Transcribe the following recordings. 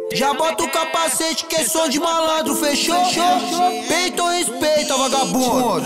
Já bota o capacete que é som de malandro, fechou? Peito ou respeita, vagabundo?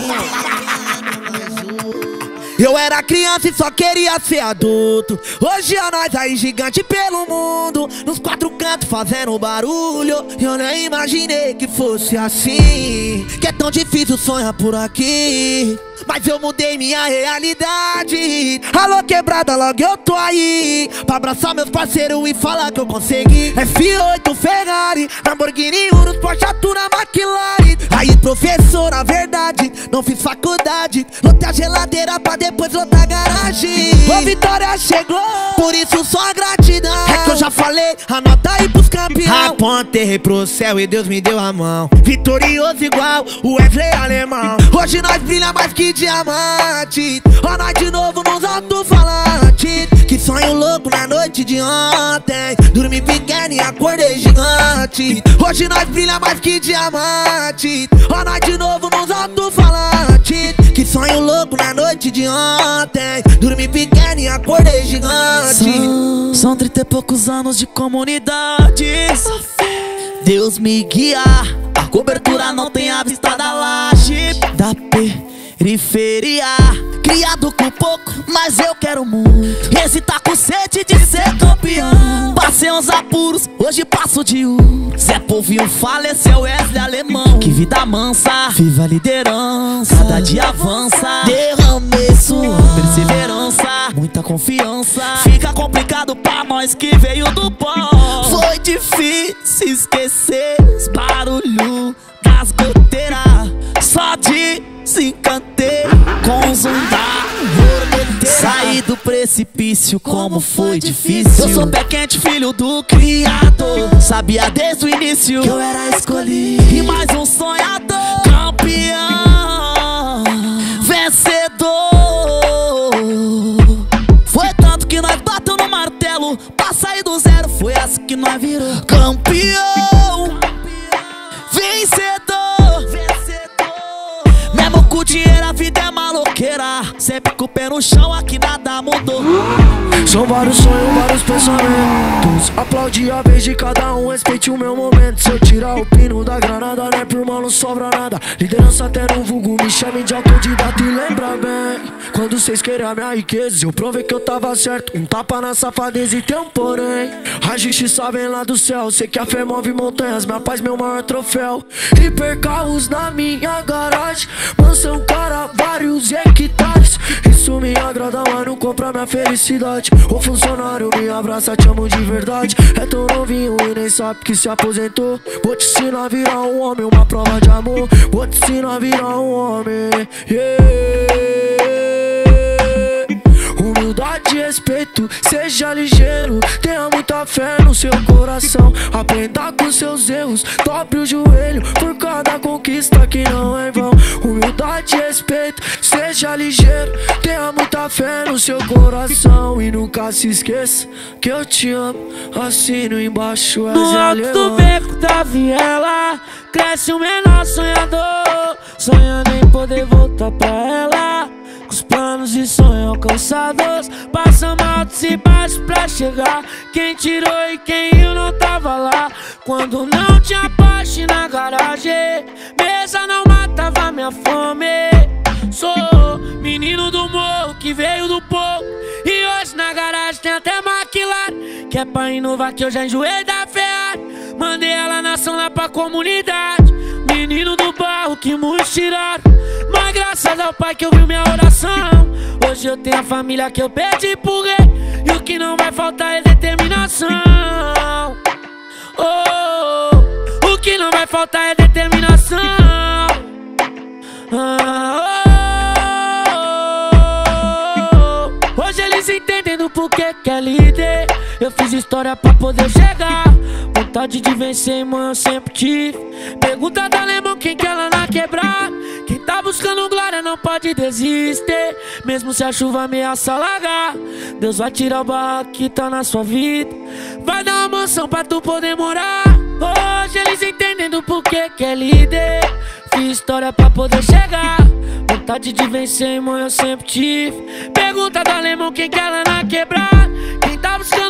Eu era criança e só queria ser adulto. Hoje é nós aí gigante pelo mundo, nos quatro cantos fazendo barulho. Eu nem imaginei que fosse assim, que é tão difícil sonhar por aqui. Mas eu mudei minha realidade. Alô quebrada, logo eu tô aí pra abraçar meus parceiros e falar que eu consegui. F8 Ferrari, Lamborghini, Urus, Porsche, Atura, McLaren. Aí professor, na verdade, não fiz faculdade. Lotei a geladeira pra depois lotar a garagem. Ô vitória chegou, por isso só a gratidão. É que eu já falei, anota aí pros campeão. Apontei pro céu e Deus me deu a mão. Vitorioso igual o Wesley alemão. Hoje nós brilha mais que diamante. Ó nós de novo nos alto-falantes. Que sonho louco na noite de ontem. Dormi pequeno e acordei gigante. Hoje nós brilha mais que diamante. Ó nós de novo nos alto-falantes. Que sonho louco na noite de ontem. Dormi pequeno e acordei gigante. São 30 e poucos anos de comunidade. Deus me guia. A cobertura não tem a vista da laje da periferia. Criado com pouco, mas eu quero muito. Esse tá com sede de ser campeão. Passei uns apuros, hoje passo de Zé Povinho faleceu, Wesley alemão. Que vida mansa, viva a liderança. Cada dia avança, derramei suor, perseverança, muita confiança. Fica complicado pra nós que veio do pó. Foi difícil esquecer os barulhos das goteiras. Só desencantei com o zoom da borboleira. Saí do precipício, como foi difícil. Eu sou pé quente, filho do Criador. Sabia desde o início que eu era escolhido. E mais um sonhador, campeão, vencedor. Foi tanto que nós bateu no martelo pra sair do zero. Foi assim que nós virou campeão, vencedor. Mesmo com dinheiro a vida é maloqueira. Sempre com o pé no chão, aqui nada mudou. São vários sonhos, vários pensamentos. Aplaudi a vez de cada um, respeite o meu momento. Se eu tirar o pino da granada, né, por mal não sobra nada. Liderança até no vulgo, me chame de autodidata. E lembra bem, quando vocês queriam a minha riqueza, eu provei que eu tava certo. Um tapa na safadeza e tem um porém. A justiça vem lá do céu, sei que a fé move montanhas. Minha paz, meu maior troféu. Hiper carros na minha garagem, mansão, cara, vários hectares. Isso me agrada, mas não compra minha felicidade. O funcionário me abraça, te amo de verdade. É tão novinho e nem sabe que se aposentou. Vou te ensinar a virar um homem, uma prova de amor. Vou te ensinar a virar um homem, Humildade e respeito, seja ligeiro. Tenha muita fé no seu coração. Aprenda com seus erros, dobre o joelho por cada conquista que não é em vão. Humildade e respeito, seja ligeiro. Tenha muita fé no seu coração. E nunca se esqueça que eu te amo. Assino embaixo as no alto do beco da viela cresce o menor sonhador, sonhando em poder voltar pra ela. Os planos e sonhos alcançados, passam altos e baixos pra chegar. Quem tirou e quem eu não tava lá. Quando não tinha Porsche na garagem, mesa não matava minha fome. Sou menino do morro que veio do pouco, e hoje na garagem tem até McLaren. Que é pra inovar que eu já enjoei da Ferrari. Mandei ela na ação lá pra comunidade. Menino do barro que muitos tiraram, mas graças ao Pai que ouviu minha oração. Hoje eu tenho a família que eu pedi pro rei. E o que não vai faltar é determinação. O que não vai faltar é determinação. Hoje eles entendem do porquê que é líder. Eu fiz história pra poder chegar. Vontade de vencer, irmão, eu sempre tive. Pergunta da Alemão quem quer lá na quebrada. Quem tá buscando glória não pode desistir, mesmo se a chuva ameaça alagar. Deus vai tirar o barraco que tá na sua vida, vai dar uma mansão pra tu poder morar. Hoje eles entendem do porquê que é líder. Fiz história pra poder chegar. Vontade de vencer, irmão, eu sempre tive. Pergunta do Alemão quem quer lá na quebrada. Quem tá buscando glória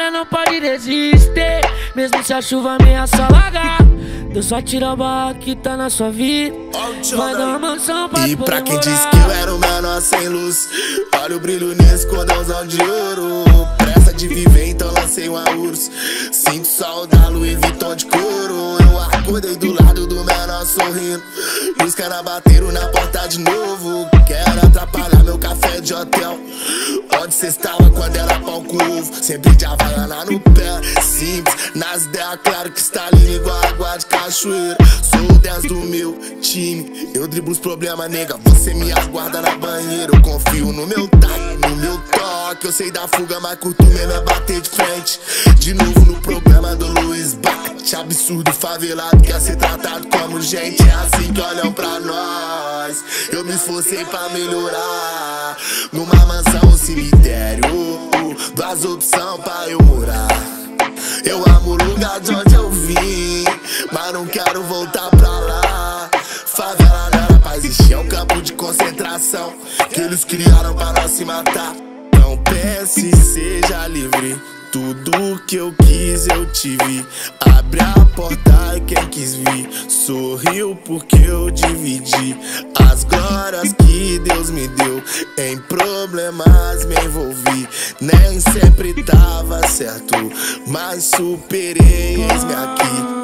nós não pode desistir, mesmo se a chuva ameaça alagar. Deus só tira a barra que tá na sua vida, vai dar uma mansão pra E pra quem disse que eu era o menor sem luz, olha o brilho nesse cordãozão de ouro. Pressa de viver, então lancei uma urso. Sinto sol da Louis Vuitton de couro. Eu acordei do lado do menor sorrindo, e os caras bateram na porta de novo. Quero atrapalhar meu café de hotel. Onde cê estava quando era pão com ovo? Sempre de Havaiana no pé, simples, nas ideias, claro que está ali igual água de cachoeira. Sou o 10 do meu time, eu driblo os problemas, nega, você me aguarda na banheira. Eu confio no meu time, no meu toque. Eu sei da fuga, mas curto mesmo é bater de frente. De novo no programa do Luiz Bate. Absurdo, favelado, quer ser tratado como gente. É assim que olham pra nós. Eu me esforcei pra melhorar. Numa mansão ou cemitério, duas opções pra eu morar. Eu amo o lugar de onde eu vim, mas não quero voltar pra lá. Favela não era pra existir, é um campo de concentração que eles criaram pra nós se matar. Não pense, seja livre, tudo que eu quis eu tive. Abre a porta e quem quis vir sorriu porque eu dividi as glórias que Deus me deu. Em problemas me envolvi, nem sempre tava certo, mas superei, eis-me aqui.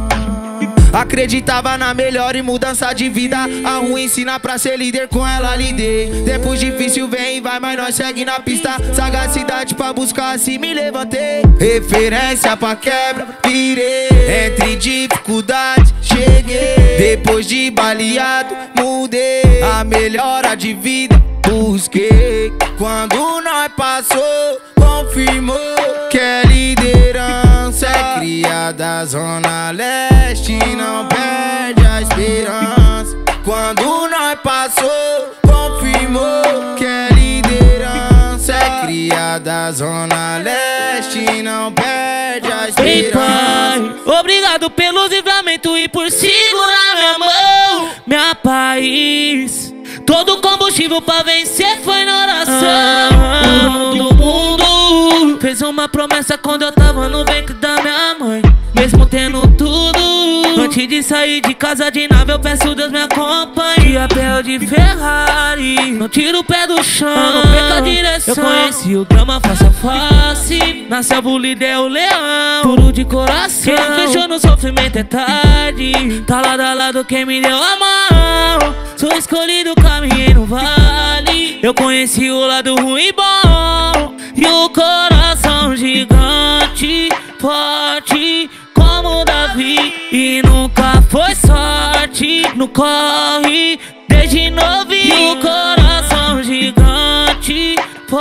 Acreditava na melhor e mudança de vida. A ruim ensina pra ser líder, com ela lidei. Tempos difícil vem e vai, mas nós segue na pista. Sagacidade pra buscar, assim me levantei. Referência pra quebra, virei. Entre dificuldades, cheguei. Depois de baleado, mudei. A melhora de vida, busquei. Quando nós passou, confirmou que é liderança. É cria da Zona Leste, não perde a esperança. Quando nós passou, confirmou que é liderança. É cria da Zona Leste, não perde a esperança. Ei, pai, obrigado pelos livramentos e por segurar minha mão. Minha paz, todo combustível pra vencer foi na oração. Do mundo fez uma promessa quando eu tava no ventre da minha mãe. Mesmo tendo tudo, antes de sair de casa de nave, eu peço Deus me acompanhe. De pé ou de Ferrari, não tiro o pé do chão, não perca a direção. Eu conheci o drama face a face, na selva o líder é o leão, puro de coração. Quem fechou no sofrimento é tarde, tá lado a lado quem me deu a mão. Sou escolhido, caminhei no vale. Eu conheci o lado ruim e bom, e o coração gigante, forte como Davi. E nunca foi sorte no corre, desde novinho. E o coração gigante,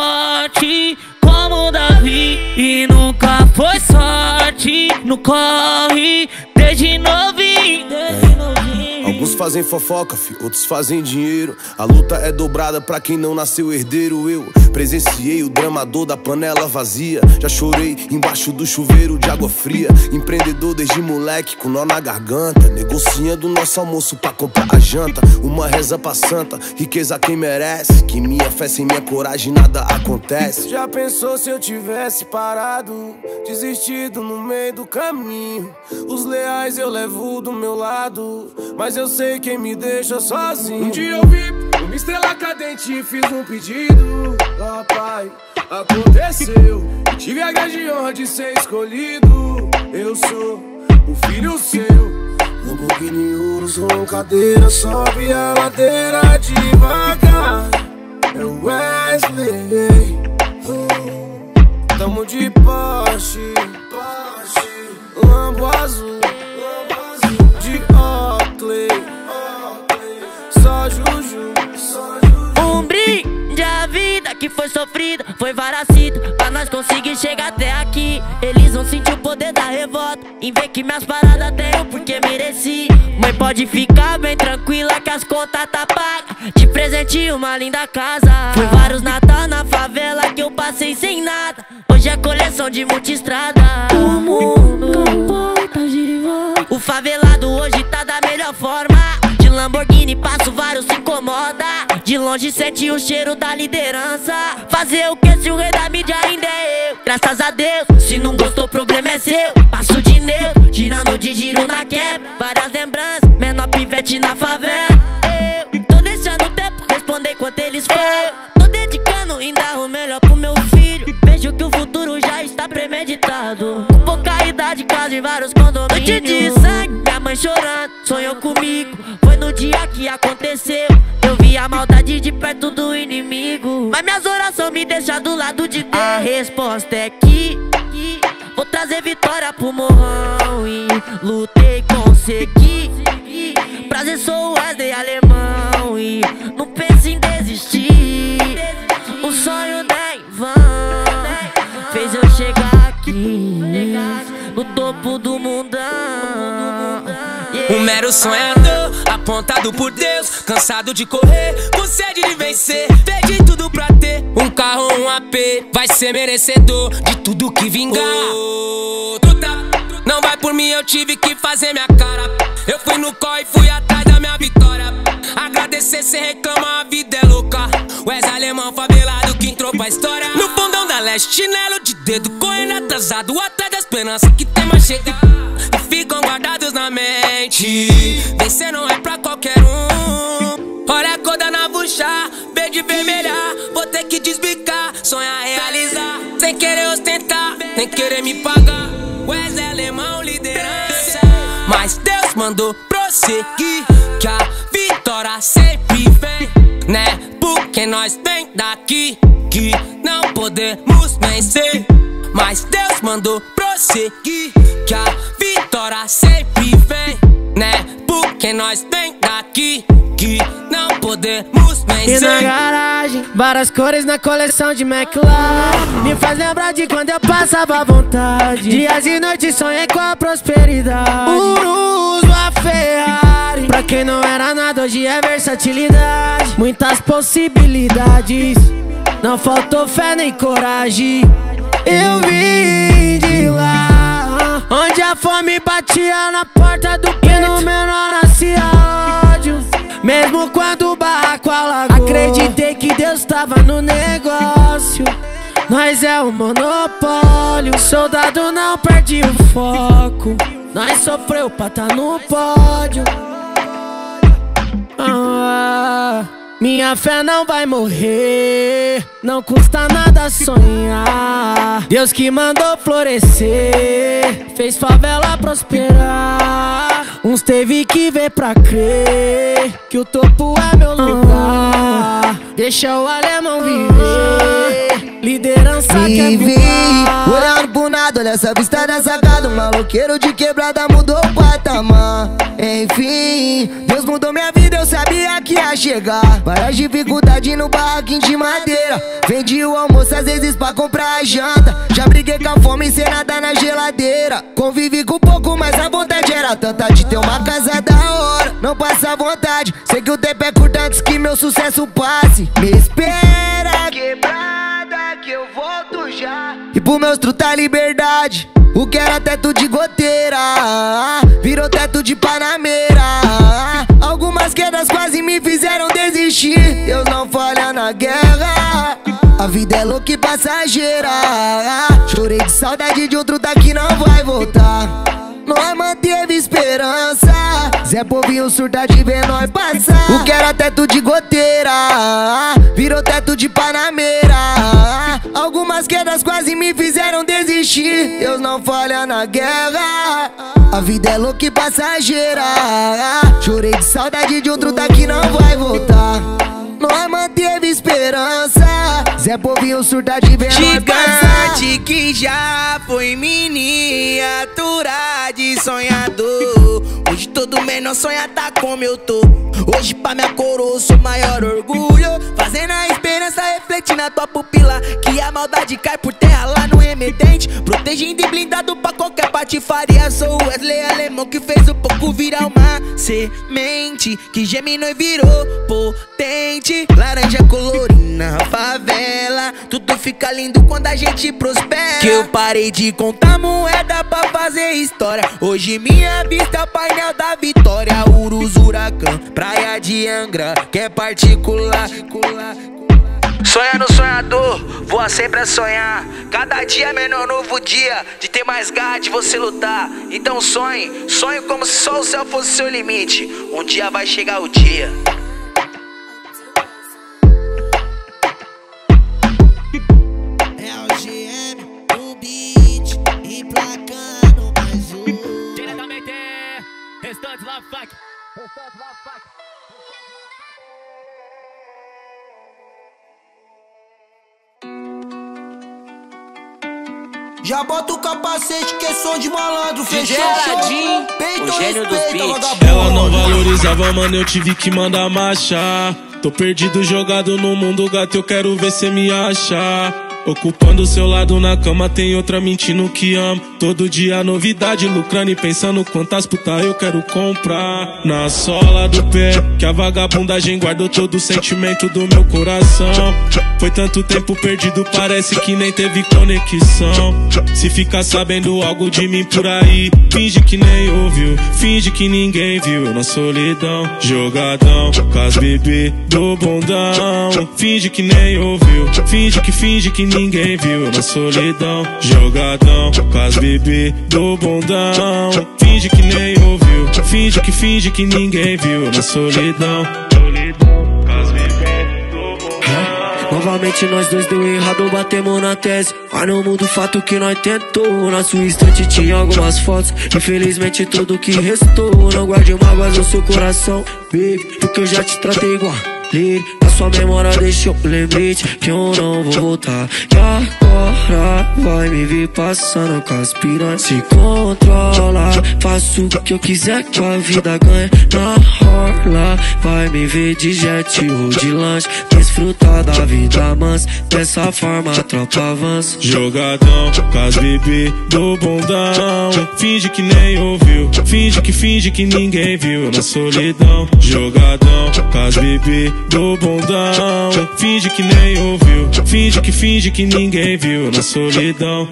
forte como Davi. E nunca foi sorte no corre, desde novinho. Alguns fazem fofoca, outros fazem dinheiro. A luta é dobrada pra quem não nasceu herdeiro. Eu presenciei o dramador da panela vazia. Já chorei embaixo do chuveiro de água fria. Empreendedor desde moleque com nó na garganta, negociando nosso almoço pra comprar a janta. Uma reza pra santa, riqueza quem merece. Que minha fé sem minha coragem nada acontece. Já pensou se eu tivesse parado, desistido no meio do caminho? Os leais eu levo do meu lado, mas eu sei quem me deixa sozinho. Um dia eu vi uma estrela cadente e fiz um pedido. Ó pai, aconteceu. Tive a grande honra de ser escolhido. Eu sou o filho seu. Lamborghini Urus com cadeira, sobe a ladeira devagar. É o Wesley. Tamo de Porsche, Lambo azul, de Oakley, só Juju. Um brinde à vida que foi sofrida, foi varacita, pra nós conseguir chegar até aqui. Eles vão sentir o poder da revolta, em ver que minhas paradas tenho porque mereci. Mãe, pode ficar bem tranquila que as contas tá pagas. De presente uma linda casa. Foi vários Natal na favela que eu passei sem nada. Hoje é coleção de multistrada. O mundo capota, gira e volta. O favelado hoje tá da melhor forma. De Lamborghini Lamborghini, passo vários, se incomoda. De longe sente o cheiro da liderança. Fazer o que se o rei da mídia ainda é eu? Graças a Deus, se não gostou, o problema é seu. Passo de neutro, tirando de giro na quebra. Várias lembranças, menor pivete na favela. Eu tô deixando o tempo responder quanto eles falam. Tô dedicando ainda o melhor pro meu filho. Vejo que o futuro já está premeditado. Com pouca idade, casa em vários condomínios. Noite de sangue, minha mãe chorando, sonhou comigo. Foi no dia que aconteceu. Eu vi a maldade de perto do inimigo. Mas minhas orações me deixam do lado de Deus. A resposta é que vou trazer vitória pro morrão. E lutei, consegui. Prazer, sou o Wesley alemão. E não pense em desistir. O sonho nem vão fez eu chegar aqui no topo do mundão. Um mero sonhador, apontado por Deus, cansado de correr, com sede de vencer. Perdi tudo pra ter um carro, um AP. Vai ser merecedor de tudo que vingar. Não vai por mim, eu tive que fazer minha cara. Eu fui no corre e fui atrás da minha vitória. Agradecer, cê reclama, a vida é louca. Wesley alemão favelado que entrou pra história. No fundão da leste, chinelo de dedo, correndo atrasado, atrás da esperança que tem mais chega. E ficam guardados na mente. Vencer não é pra qualquer um. Olha a cor da navuxa, verde e vermelha. Vou ter que desbicar, sonhar, realizar. Sem querer ostentar, nem querer me pagar. Wesley alemão, liderança. Mas Deus mandou prosseguir, que a vitória sempre vem, né? Porque nós vem daqui, que não podemos vencer. Mas Deus mandou prosseguir, que a vitória sempre vem, né? Porque nós vem daqui, que não podemos vencer. E na garagem, várias cores na coleção de McLaren. Me faz lembrar de quando eu passava à vontade. Dias e noites sonhei com a prosperidade. Uso a Ferrari. Pra quem não era nada, hoje é versatilidade. Muitas possibilidades, não faltou fé nem coragem. Eu vim de lá, onde a fome batia na porta do peito. E no menor nascia ódio, mesmo quando o barraco alagou. Acreditei que Deus tava no negócio. Nós é o monopólio. Soldado não perde o foco. Nós sofreu pra tá no pódio. Minha fé não vai morrer, não custa nada sonhar. Deus que mandou florescer, fez favela prosperar. Uns teve que ver pra crer que o topo é meu lugar. Deixa o alemão viver, liderança quer voar. Olhando pro nada, olha essa vista da sacada. Um maloqueiro de quebrada mudou o patamar. Enfim, Deus mudou minha vida, eu sabia que ia chegar. Várias dificuldades no barraquinho de madeira. Vendi o almoço às vezes pra comprar a janta. Já briguei com a fome sem nada na geladeira. Convivi com pouco, mas a vontade era tanta de ter uma casa da hora. Não passa vontade, sei que o tempo é curto antes que meu sucesso passe. Me espera, quebrada, que eu volto já. E pro meus truta liberdade. O que era teto de goteira virou teto de panameira. Algumas quedas quase me fizeram desistir. Deus não falha na guerra. A vida é louca e passageira. Chorei de saudade de outro daqui não vai voltar. Nós manteve esperança. Zé Povinho surta de ver nós passar. O que era teto de goteira virou teto de panameira. Algumas quedas quase me fizeram desistir. Deus não falha na guerra. A vida é louca e passageira. Chorei de saudade de outro daqui não vai voltar. Nós manteve esperança. Zé Povinho surta de ver nós passar. Gigante que já foi miniatura de sonhador. Hoje todo menor sonha tá como eu tô. Hoje pra minha coroa eu sou maior orgulho. Fazendo a esperança refletir na tua pupila. Que a maldade cai por terra lá no remetente. Protegendo e blindado pra qualquer patifaria. Sou o Wesley alemão que fez o pouco virar uma semente que germinou e virou potente. Laranja colorina, favela, tudo fica lindo quando a gente prospera. Que eu parei de contar moeda pra fazer história. Hoje minha vista é o Pai Anel da Vitória, Urus, Huracan, Praia de Angra, que é particular. Sonha no sonhador, voa sempre a sonhar. Cada dia é menor novo dia, de ter mais garra, de você lutar. Então sonhe como se só o céu fosse seu limite. Um dia vai chegar o dia. É o GM, o beat, emplacando mais um. Diretamente, Restante Love Fuck. Já bota o capacete que é som de malandro, fechou? O gênio dos beats. Ela não valorizava, mano, eu tive que mandar marchar. Tô perdido, jogado no mundo, gato, eu quero ver cê me achar. Ocupando o seu lado na cama, tem outra mentindo que amo. Todo dia novidade, lucrando e pensando quantas putas eu quero comprar. Na sola do pé, que a vagabundagem guardou todo o sentimento do meu coração. Foi tanto tempo perdido, parece que nem teve conexão. Se ficar sabendo algo de mim por aí, finge que nem ouviu, finge que ninguém viu. Eu na solidão, jogadão, com as bebê do bondão. Finge que nem ouviu, finge que ninguém viu. Eu na solidão, jogadão, com as bebê do bondão. Finge que nem ouviu, finge que ninguém viu. Eu na solidão, com as bebê do bondão. Novamente nós dois deu errado, batemos na tese. Mas não muda o fato que nós tentou. Na sua estante tinha algumas fotos, infelizmente tudo que restou. Não guarde mágoas no seu coração, baby, porque eu já te tratei igual lhe. Na sua memória deixou um lembrete que eu não vou voltar. Que agora vai me vir passando com as piranhas. Se controla, faço o que eu quiser que a vida ganha. Na orla, vai me ver de jet ou de lanche. Desfrutar da vida mansa, dessa forma a tropa avança. Jogadão, com as bebê do bondão. Finge que nem ouviu, finge que ninguém viu. Eu na solidão, jogadão, com as bebê do bondão. Finge que nem ouviu, finge que ninguém viu. Eu na solidão.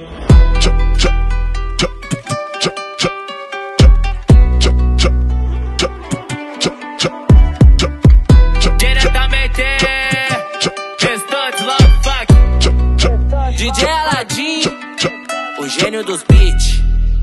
Diretamente, Restante Love Fuck. DJ Aladdin, o gênio dos beats.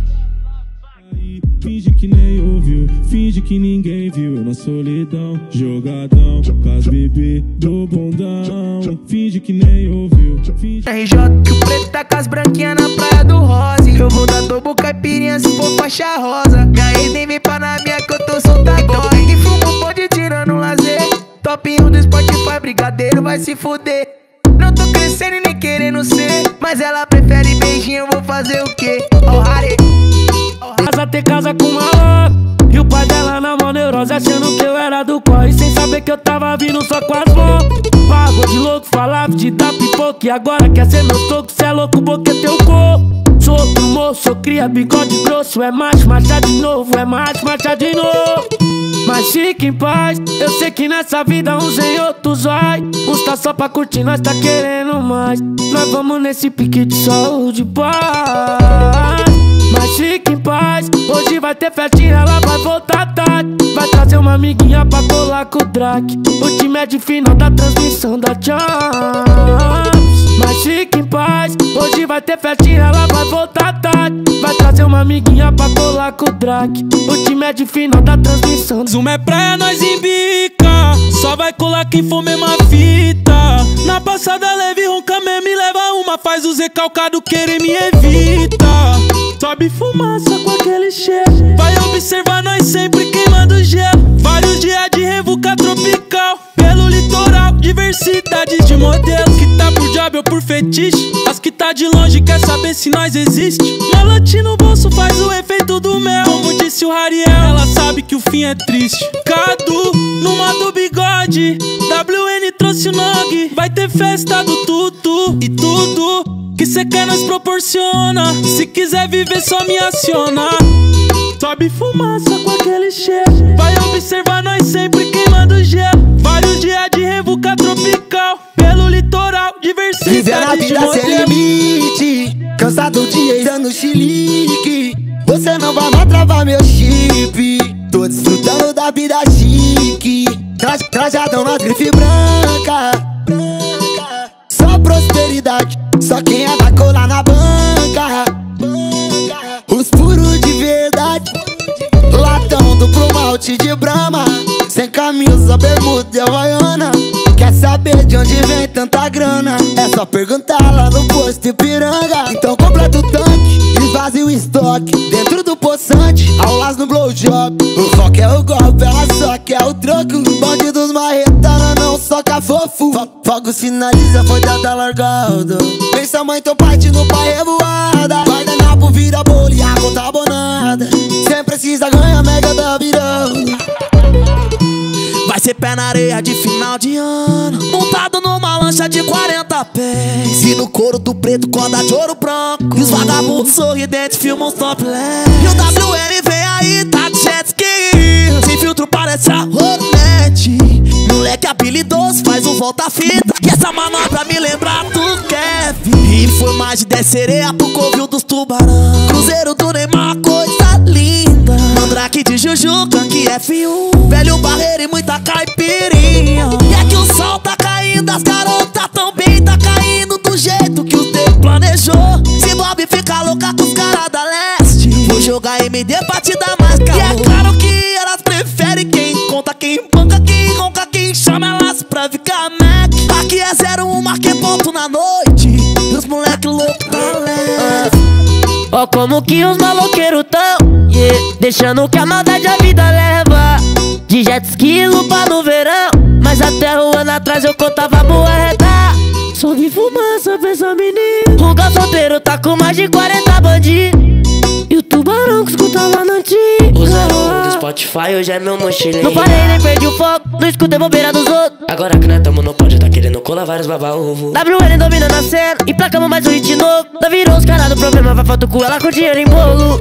Finge que nem ouviu, finge que ninguém viu. Eu na solidão, jogadão, com as bebê do bondão. Finge que nem ouviu, RJ, que o preto tá com as branquinhas na praia do Rose. Eu vou dar tobo caipirinha se for faixa rosa. Ganhei nem vem pra na minha que eu tô soltador. Então que fumo pode tirando um lazer. Top 1 do Spotify, brigadeiro vai se fuder. Não tô crescendo e nem querendo ser, mas ela prefere beijinho, eu vou fazer o quê? Oh, Harry. Casa ter casa com maluco. E o pai dela na mão neurose, achando que eu era do corre, sem saber que eu tava vindo só com as mãos. Pagou de louco, falava de dar pipoca, e agora quer ser meu toco. Cê é louco, boca é teu corpo. Sou outro moço, sou cria, bigode grosso. É macho, marcha de novo, é macho, marcha de novo. Mas fique em paz, eu sei que nessa vida uns em outros vai. Uns tá só pra curtir, nós tá querendo mais. Nós vamos nesse pique de saúde e paz. Mas fique em paz, hoje vai ter festinha, ela vai voltar tarde. Vai trazer uma amiguinha pra colar com o Drake. O time é de final da transmissão da Champs. Mas fique em paz, hoje vai ter festinha, ela vai voltar tarde. Vai trazer uma amiguinha pra colar com o Drake. O time é de final da transmissão. Zuma é praia, nós embica. Só vai colar quem for mesma fita. Na passada leve, ronca mesmo e leva uma. Faz o recalcado querer me evita. Sobe fumaça com aquele cheiro. Vai observar nós sempre queimando gelo. Vários dias de revuca tropical. Pelo litoral, diversidade de modelos. Que tá por job ou por fetiche. As que tá de longe quer saber se nós existe. Malote no bolso faz o efeito do mel. Como disse o Hariel, ela sabe que o fim é triste. Cadu, no modo bigode. WN trouxe o Nog. Vai ter festa do tudo e tudo que cê quer nós proporciona. Se quiser viver só me aciona. Sobe fumaça com aquele cheiro. Vai observar nós sempre queimando gelo. Vários dias de revuca tropical. Pelo litoral, diversidade Viver a vida de sem limite. Cansado de ex dando chilique. Você não vai mais travar meu chip. Tô desfrutando da vida chique, trajadão na grife branca. Só prosperidade, só quem é da cola na banca. Os puros de verdade, latão duplo malte de Brahma, sem camisa, bermuda e havaiana. Quer saber de onde vem tanta grana? É só perguntar lá no posto Ipiranga. Então completa o tanque, esvazia o estoque dentro do poçante, aulas no blowjob. O foco é o golpe, ela só quer o troco. Bonde dos marretanas não soca fofo. Fogo sinaliza, foi dada largada. Pensa mãe, teu parte no pai revoada. Guardanapo vira bolo e a conta abonada. Cê precisa ganhar mega da virada. Vai ser pé na areia de final de ano, montado numa lancha de 40 pés, e no couro do preto corda de ouro branco. E os vagabundos sorridentes filmam os topless. E o WN vem aí, tá de jet ski, sem filtro parece a Hornet. Moleque habilidoso, faz um volta-fita, e essa manobra me lembra do Kevin. E foi mais de 10 sereia pro covil dos tubarão. Cruzeiro do Neymar, coisa linda. Mandrake de Jujuca, que F1, velho barreiro e muita caipirinha. E é que o sol tá caindo, as garotas também tá caindo do jeito que o tempo planejou. Se Bob ficar louca com os caras da leste, vou jogar MD pra te dar mais calor. E é claro que elas preferem quem conta, quem banca, quem ronca, quem chama elas pra ficar Mac. Aqui é 01, marquei ponto na noite, e os moleque louco tá leve. Ó como que os maloqueiros tão, yeah, deixando que a maldade a vida leva. De jet ski, lupa no verão, mas até um ano atrás eu contava moeda. Só vi fumaça pra essa menina. O gato solteiro tá com mais de 40 bandidos, e o tubarão que escutava na antiga. O 01 do Spotify hoje é meu mochilinho. Não parei nem perdi o foco, não escutei bobeira dos outros. Agora que nós tamo no pódio, tá querendo colar vários baba-ovo. WN dominando a cena, emplacamos mais um hit novo. Não virou os caras do problema, vai falta o cu, ela com dinheiro em bolo.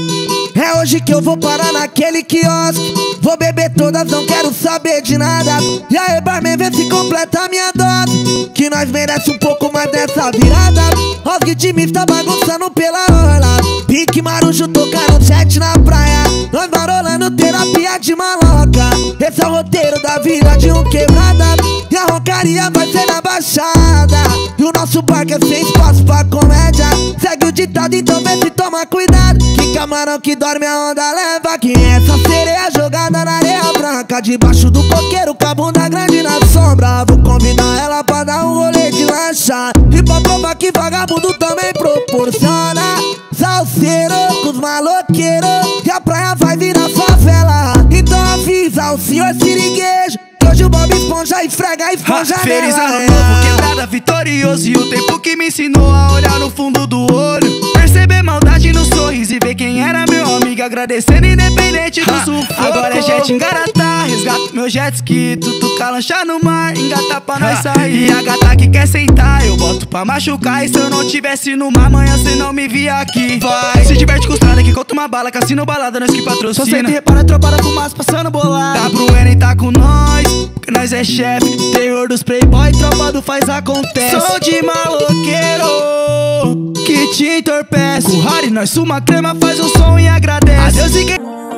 É hoje que eu vou parar naquele quiosque, vou beber todas, não quero saber de nada. E aí, barman, vê se completa a minha dose, que nós merece um pouco mais dessa virada. Os ritmos tá bagunçando pela orla, Pique Marujo tocando jet na praia, nós marolando terapia de maloca. Esse é o roteiro da vida de um quebrada, e a roncaria vai ser na baixada. E o nosso barco é sem espaço pra comédia. Segue o ditado, então vê se toma cuidado, que camarão que dorme a onda leva. Quem é essa sereia jogada na areia branca, debaixo do coqueiro com a bunda grande na sombra. Vou convidar ela pra dar um rolê de lancha, e pra provar que vagabundo também proporciona. Salseiro com os maloqueiros, e a praia vai virar favela. Então avisa o senhor siriguejo, que hoje o Bob Esponja esfrega a esponja Feliz nela. ano novo, quebrada vitorioso, e o tempo que me ensinou a olhar no fundo do olho, perceber maldade no sorriso e ver quem era meu amigo, agradecendo independente do sufoco. Agora é jet engaratá, resgato meu jet ski, tutuca lancha no mar, engata pra nós sair. E a gata que quer sentar, eu boto pra machucar. E se eu não tivesse no mar, amanhã cê não me via aqui. Vai, se diverte com os trada que conta uma bala, cassino balada, nós que patrocina. Só senta e repara a tropa da fumaça passando bolado. WN tá com nós, porque nós é chefe, terror dos playboy, tropa do faz acontece. Sou de maloqueiro que te entorpece, com Harry nós suma crema, faz o som e agradece. Adeus e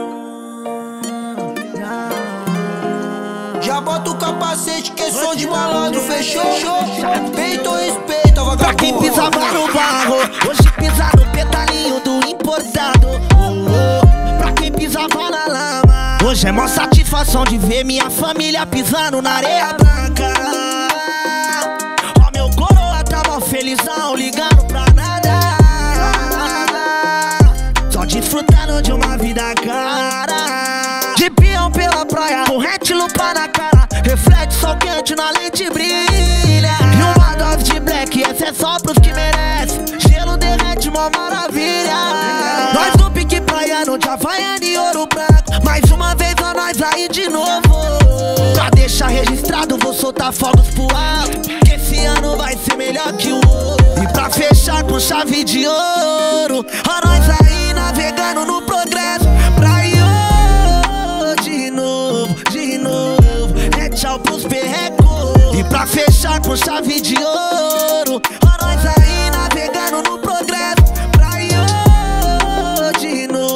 já bota o capacete que é som de malandro, fechou? Respeito, respeita, vagabundo. Pra quem pisava no barro, hoje pisa no petalinho do importado. Pra quem pisava na lama, hoje é mó satisfação de ver minha família pisando na areia branca. Ó, meu coroa tá mó felizão, ligando pra nada, só desfrutando de uma vida cara. De peão pela praia, corrente lupa na cara, reflete sol quente na lente brilha. E uma dose de black, essa é só pros que merecem, gelo derrete, mó maravilha. Nós do pique praiano de Havaiana e Ouro Branco, mais uma vez ó nós aí de novo. Pra deixar registrado, vou soltar fogos pro alto, que esse ano vai ser melhor que o outro. E pra fechar com chave de ouro, ó nós aí navegando no progresso. De novo, é tchau pros perrecos. E pra fechar com chave de ouro, ó nós aí navegando no progresso. De novo.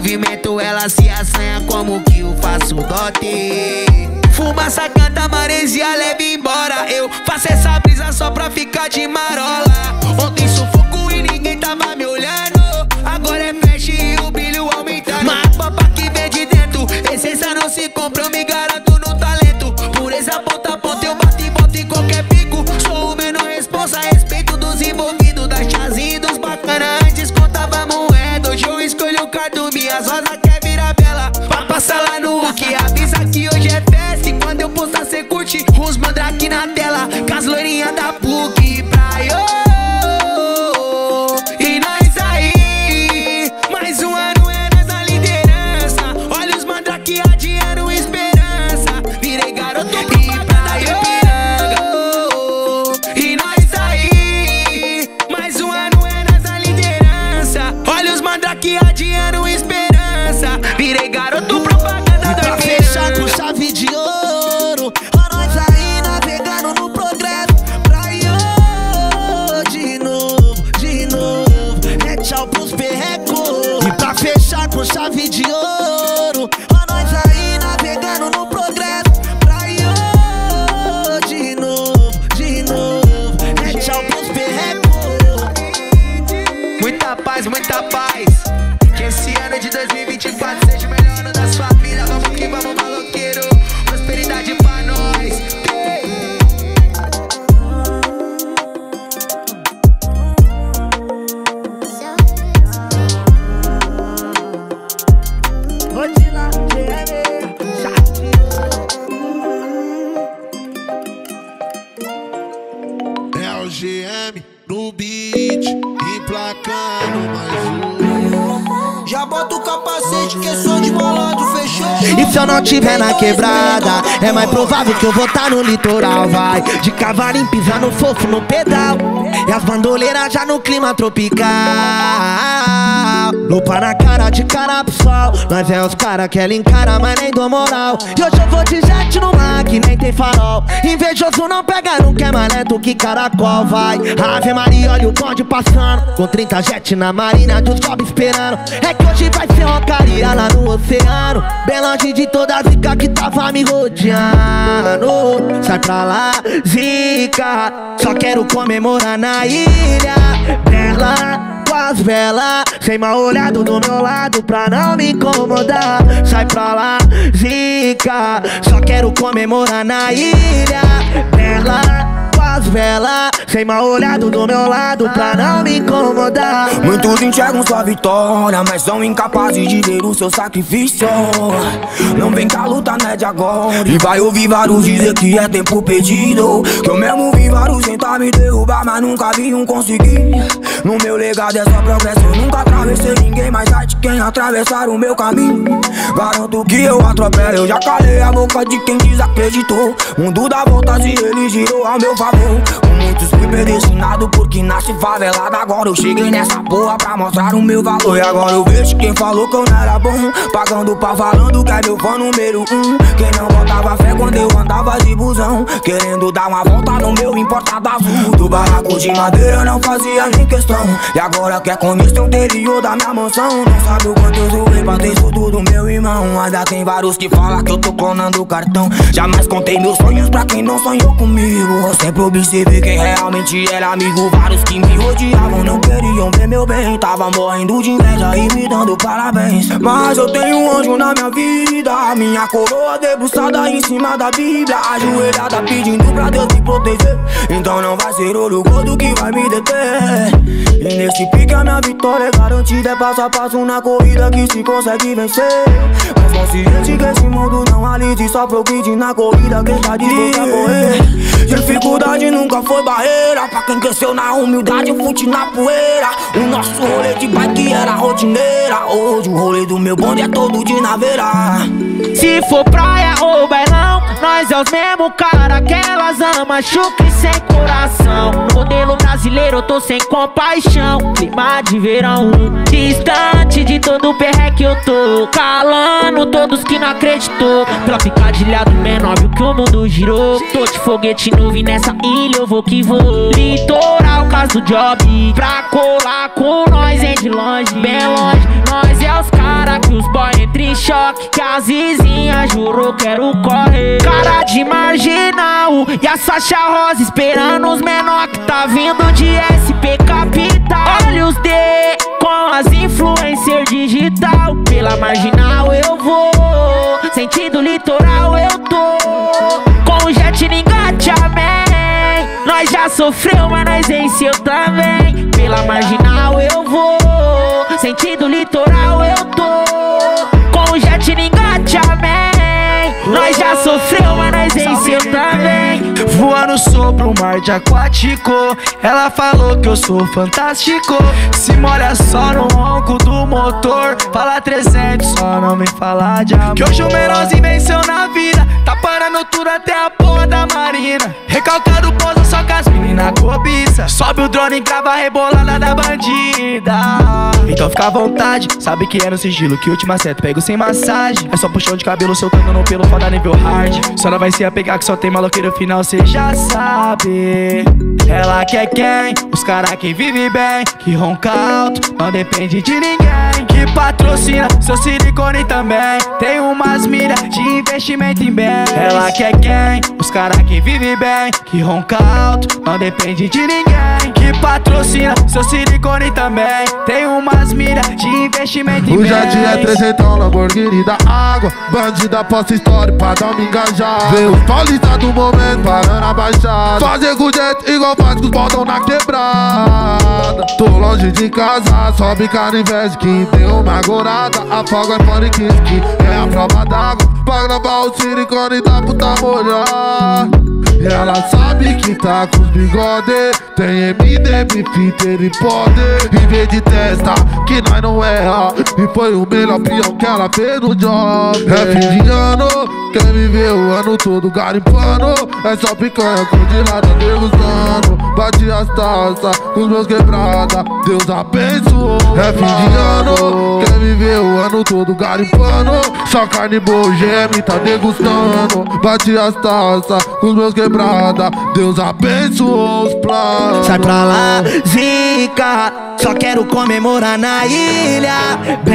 movimento ela se assanha como que eu faço dote. Fumaça canta, maresia, leva embora. Eu faço essa brisa só pra ficar de marola. Ontem sufoco e ninguém tava me olhando. Agora é flash e o brilho aumentando. Mas papa que vem de dentro, essência não se compra, eu me garanto no talento. Pureza ponta a ponta, eu bato e boto em qualquer pico. Sou o menor responsa, respeito dos envolvidos, das chazinhas e dos bacana. Antes contava moeda, hoje eu escolho o cardo. Minhas rosas quer virar bela, pra passar lá no que avisa que hoje é festa. E quando eu postar cê curte, os mandrake na tela, com as loirinhas da PUC pra eu. E nós aí, mais um ano é nós na liderança. Olha os mandrake adiando esperança. Virei garoto propaganda da Ipiranga. E nós aí, mais um ano é nós na liderança. Olha os mandrake adiando esperança. Virei garoto propaganda da Ipiranga. Fechar com chave de ouro, ó nós aí navegando no progresso. Pra eu de novo, é tchau pros perrecos. E pra fechar com chave de ouro, ó nós aí navegando no progresso. Pra eu de novo, é tchau pros perrecos. Muita paz, que esse ano de 2024 seja o melhor ano da sua vida. Vamos que vamos, maloqueiro, prosperidade pra nós. É o GM no beat, emplacando mais um. Já bota o capacete que sou de malandro, fechou? E se eu não tiver na quebrada, é mais provável que eu vou tá no litoral. Vai de cavalinho pisando fofo no pedal, e as bandoleiras já no clima tropical. Lupa na cara, de cara pro sol. Nós é os cara que ela encara, mas nem dou moral. E hoje eu vou de jet no mar, que nem tem farol. Invejoso não pega, não quer mais lento que caracol. Vai, Ave Maria, olha o bonde passando, com 30 jet na marina dos jobs esperando. É que hoje vai ser uma caria lá no oceano, bem longe de toda a zica que tava me rodeando. Sai pra lá, zica, só quero comemorar na ilha Bela. Com as velas, sem mal olhado do meu lado pra não me incomodar. Sai pra lá, zica, só quero comemorar na ilha Bela. Com as velas, sem mal olhado do meu lado pra não me incomodar. Muitos enxergam sua vitória, mas são incapazes de ver o seu sacrifício. Não vem que a luta não é de agora, e vai ouvir vários dizer que é tempo perdido. Que eu mesmo vi vários tentar me derrubar, mas nunca vi um conseguir. No meu legado é só progresso, eu nunca atravessei ninguém, mas ai de quem atravessar o meu caminho. Garanto que eu atropelo, eu já calei a boca de quem desacreditou. Mundo dá voltas e ele girou ao meu favor. Com muitos fui predestinado porque nasci favelado. Agora eu cheguei nessa porra pra mostrar o meu valor. E agora eu vejo quem falou que eu não era bom, pagando pau falando que é meu fã número 1. Quem não botava fé quando eu andava de busão, querendo dar uma volta no meu importado azul. Do barraco de madeira eu não fazia nem questão, e agora quer conhecer o interior da minha mansão. Não sabe o quanto eu zoei pra ter isso tudo, meu irmão. Ainda tem vários que falam que eu tô clonando o cartão. Jamais contei meus sonhos pra quem não sonhou comigo. Eu sempre observei quem realmente era amigo. Vários que me odiavam não queriam ver meu bem, tava morrendo de inveja e me dando parabéns. Mas eu tenho um anjo na minha vida, minha coroa debruçada em cima da Bíblia, ajoelhada pedindo pra Deus me proteger. Então não vai ser olho gordo que vai me deter. E nesse pique a minha vitória é garantida, é passo a passo na corrida que se consegue vencer. Mas consciente que esse mundo não alise, só progride na corrida que tá disposto a correr. Dificuldade nunca foi barreira pra quem cresceu na humildade, fute na poeira. O nosso rolê de bike era rotineira, hoje o rolê do meu bonde é todo de naveira. Se for praia ou bailão, Nós é os mesmo cara que elas amam, chucre sem coração. No modelo brasileiro eu tô sem compaixão. Clima de verão, distante de todo o perreque eu tô, calando todos que não acreditou. Pra ficar de lado menor, viu que o mundo girou. Tô de foguete novo e nessa ilha eu vou que vou. Litoral, caso do job, pra colar com nós em de longe, bem longe. Nós é os cara que os boy entram em choque, que as vizinhas jurou quero correr. Cara de marginal e a Sacha Rosa esperando os menor que tá vindo de SP Capital. Olha os D com as influencer digital. Pela marginal eu vou, sentido litoral eu tô, com o jet no engateamento. Nós já sofreu, mas nós venceu também. Pela marginal eu vou, sentido litoral eu tô, com o jet no engateamento. Nós já sofreu, mas nós venceu também. Voando sobre o mar de aquático, ela falou que eu sou fantástico. Se molha só no ronco do motor, fala 300, só não me fala de amor. Que hoje o menorzinho venceu na vida, tá parando tudo até a porra da marina. Recalcado pousa só com as meninas cobiça, sobe o drone e grava a rebolada da bandida. Então fica à vontade, sabe que é no sigilo, que última seta pego sem massagem. É só puxão de cabelo soltando no pelo, foda nível hard. Só não vai se apegar que só tem maloqueiro final, cê já sabe. Ela quer quem? Os cara que vive bem, que ronca alto, não depende de ninguém, que patrocina seu silicone também. Tem umas milhas de investimento em bem. Ela quer quem? Os cara que vive bem, que ronca alto, não depende de ninguém, que patrocina seu silicone também. Tem umas milhas de investimento em bem. O jardim é 300, Lamborghini da água, bandida posta história pra dar uma engajada. Vê os paulistas do momento parando a baixada, fazer com jeito igual faz com os botão na quebrada. Tô longe de casa, sobe canivete que deu uma gorada. Afoga é fone que é a prova d'água, pra gravar o silicone da puta molhar. E ela sabe que tá com os bigode, tem MD, Peter e poder. Em vez de testar que nós não erra, e foi o melhor peão que ela fez no job. É fim de ano, quer viver o ano todo garimpando, é só picanha congelada degustando. Bati as taças com os meus quebrada, Deus abençoou. É fim de ano, quer viver o ano todo garimpando, só carne boa, geme tá degustando. Bati as taças com os meus quebrada, Deus abençoou os planos. Sai pra lá, zica, só quero comemorar na ilha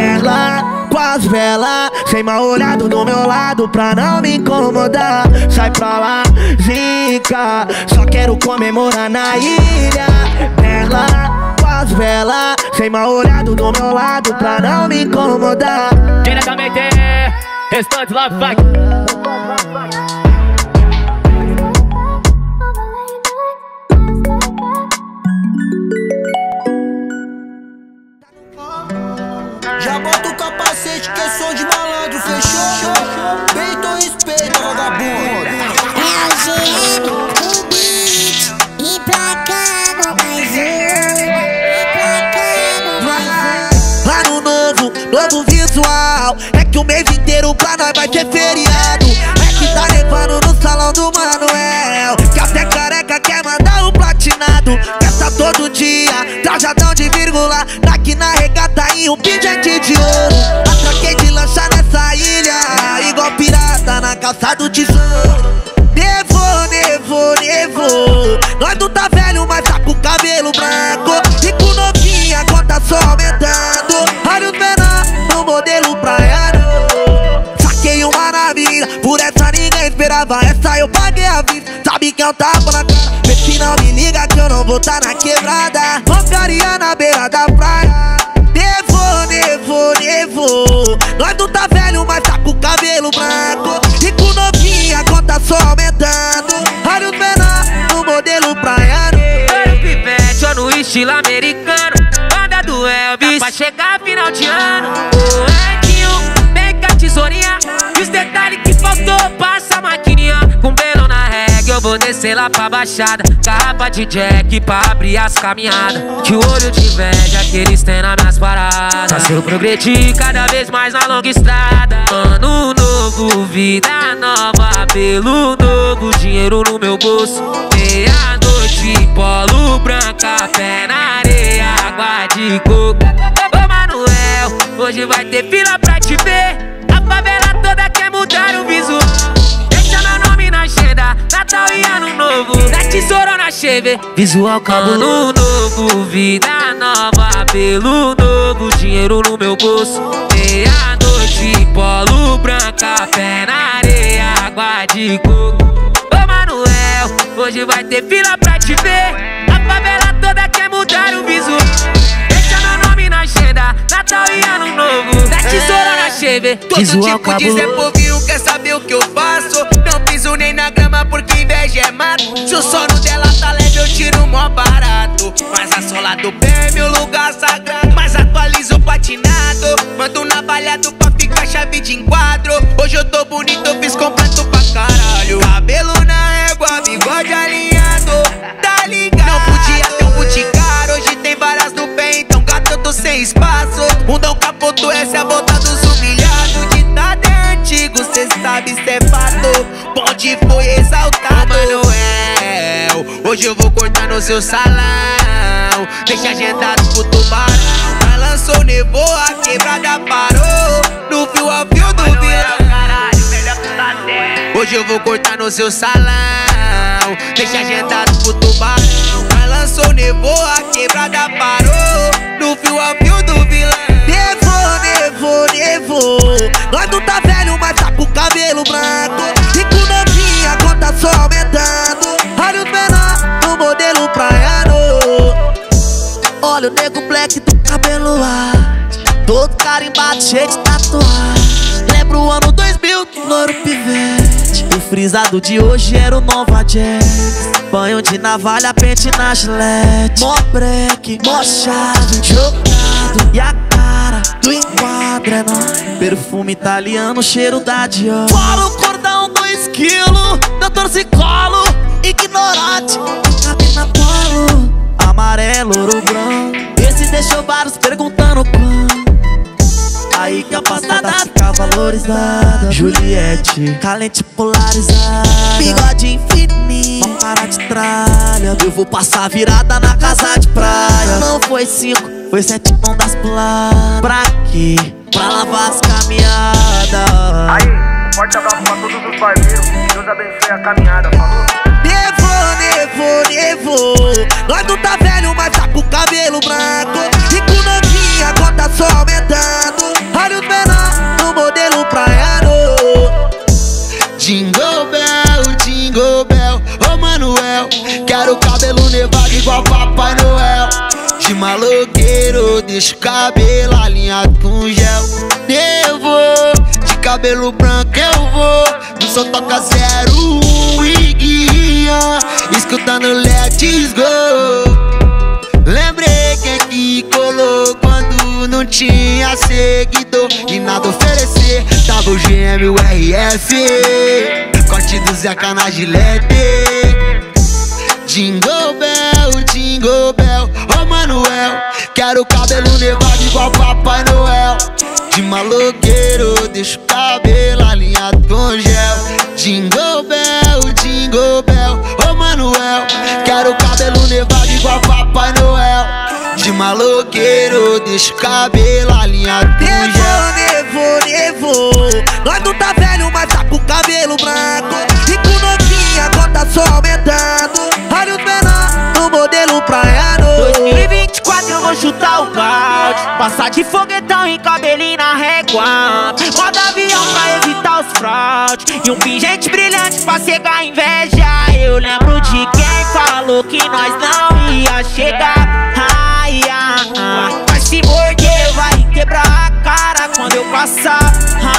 bela, com as velas, sem mal olhado do meu lado pra não me incomodar. Sai pra lá, zica, só quero comemorar na ilha bela, com as velas, sem mal olhado do meu lado pra não me incomodar. Diretamente, restante Love Fight. Já bota o capacete que é som de malandro, fechou? Peito ou respeito, vagabundo? É o GM, o beat, emplacando mais Ano novo, novo visual, é que o mês inteiro pra nós vai ter feriado. É que tá levando no salão do Manuel, que até careca quer mandar um platinado. Festa todo dia, trajadão de vírgula, daqui na regata e um pingente de ouro. Atraquei de lancha nessa ilha, igual pirata na calça do tesouro. Nevou, nevou, nevou, nós não tá velho, mas tá com o cabelo branco. E com novinha, a conta só aumentando. Olha os menor no modelo praiano, saquei uma na vida, por essa ninguém esperava. Essa eu paguei a vista, sabe que é um tapa na cara. Vê se não me liga que eu não vou tá na quebrada. Roncaria na beira da praia. Nevou, nevou, nevou, nós não tá velho, mas tá com o cabelo branco. E com novinha, a conta só aumentando. Olha os menor no modelo praiano. Olha o pivete, ó no estilo americano, banda do Elvis, vai chegar final de ano. O Edinho, pega a tesourinha, e os detalhes que faltou, passa a maquininha. Com belo na reggae, eu vou descer lá pra baixada, garrafa de Jack pra abrir as caminhadas. Que o olho de inveja que eles têm nas minhas paradas, fazer eu progredir cada vez mais na longa estrada. Ano novo, vida nova, cabelo novo, dinheiro no meu bolso. Meia-noite, polo branca, pé na areia, água de coco. Ô Manuel, hoje vai ter fila pra te ver. A favela toda quer mudar o visual. Deixa meu nome na agenda, Natal e Ano Novo. Na tesoura ou na cheve, visual Ano novo, vida nova, pelo novo, dinheiro no meu bolso. Meia-noite, polo branca, pé na areia, água de coco. Ô Manuel, hoje vai ter fila pra te ver. A favela toda quer mudar o visual. Deixa meu nome na agenda, Natal e Ano Novo. Na tesoura na cheve, todo tipo de Zé Povinho quer saber o que eu faço. Não piso nem na grama porque inveja é mato. Se o sono dela tá leve eu tiro mó barato. Mas a sola do pé é meu lugar sagrado. Mas atualizo o patinado, mando navalhado pra ficar chave de enquadro. Hoje eu tô bonito, eu fiz completo pra caralho. Cabelo na régua, bigode alinhado, tá ligado? Não podia ter um boticário, hoje tem várias no pé, então gato eu tô sem espaço. Mundão capotou, essa é a volta dos humilhados. Ditado é antigo, cê sabe, cê é fato. Bonde foi exaltado. Ô Manuel, hoje eu vou cortar no seu salão. Deixa agendado pro tubarão. Balançou, nevou, a quebrada parou. No fio ao fio do vilão. Hoje eu vou cortar no seu salão. Deixa agendado pro tubarão. Balançou, nevou, a quebrada parou. No fio ao fio do vilão. Nevou. Nós não tá velho, mas tá com o cabelo branco. E com novinha, a conta só aumentando. Olha os menor no modelo praiano. Olha o nego black do cabelo arte, todo carimbado, cheio de tatuagem. Lembra o ano 2000, louro pivete. O frisado de hoje era o Nova Jazz. Banho de navalha, pente na gilete. Mó break, mó chave, jogado. E a cara do enquadro é nóis. Perfume italiano, cheiro da Dior. Fora o cordão 2 quilos, eu torcicolo. Ignorante, cabe na polo. Amarelo, ouro branco. Esse deixou vários perguntando quando. Aí que a passada fica valorizada. Juliette, calente polarizada. Bigode infinito, uma cara de tralha. Eu vou passar virada na casa de praia. Não foi 5, foi 7 mãos das puladas. Pra quê? Pra lavar as caminhadas. Aí, forte abraço pra todos os barbeiros. Deus abençoe a caminhada, falou? Nevou. Nós não tá velho, mas tá com o cabelo branco. E com novinha, a conta só aumentando. Olha os menor no modelo praiano. Jingle Bell, ô Manuel. Quero cabelo nevado igual Papai Noel. De maloqueiro, deixa o cabelo alinhado com gel. Nevou, de cabelo branco eu vou. No som toca 01 e guia, escutando Let's Go. Lembrei quem que colou quando não tinha seguidor e nada oferecer. Tava o GM e o RF, corte do Zeca na Gillette. Jingle Bell, ô Manuel. Quero cabelo nevado igual Papai Noel. De maloqueiro, deixa o cabelo alinhado com gel. Jingle Bell, ô Manuel. Quero cabelo nevado igual Papai Noel. De maloqueiro, deixa o cabelo alinhado com gel. Nevou. Nós não tá velho, mas tá com o cabelo branco. E com novinha, a conta só aumentando. Olha os menor no modelo praiano. 2024 eu vou chutar o balde, passar de foguetão e cabelinho na régua. Modo avião pra evitar os fraudes e um pingente brilhante pra cegar a inveja. Eu lembro de quem falou que nós não ia chegar. Vai se morder, vai quebrar a cara quando eu passar.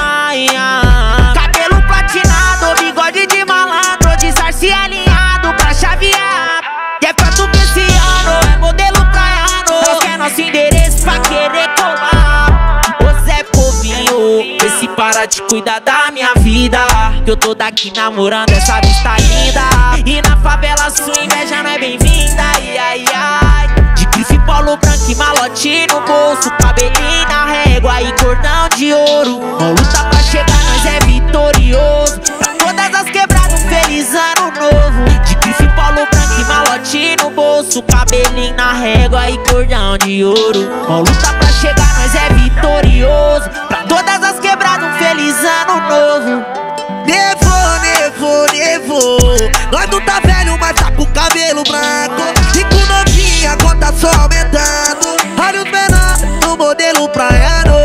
Cabelo platinado, bigode de malandro, de sarce alinhado pra chavear. E é fato que esse ano é modelo praiano. Nós quer nosso endereço pra querer colar. Ô Zé Povinho, vê se para de cuidar da minha vida, que eu tô daqui namorando essa vista linda. E na favela sua inveja não é bem-vinda. Ai. De grife, polo branco e malote no bolso, cabelinho na régua e cordão de ouro. Não luta pra chegar, nós é vitorioso. Pra todas as quebradas régua e cordão de ouro. Ó, luta pra chegar, nós é vitorioso. Pra todas as quebradas, um feliz ano novo. Nevou, nevou, nevou. Nós não tá velho, mas tá com o cabelo branco. E com novinha, a conta só aumentando. Olha os menores no modelo praiano.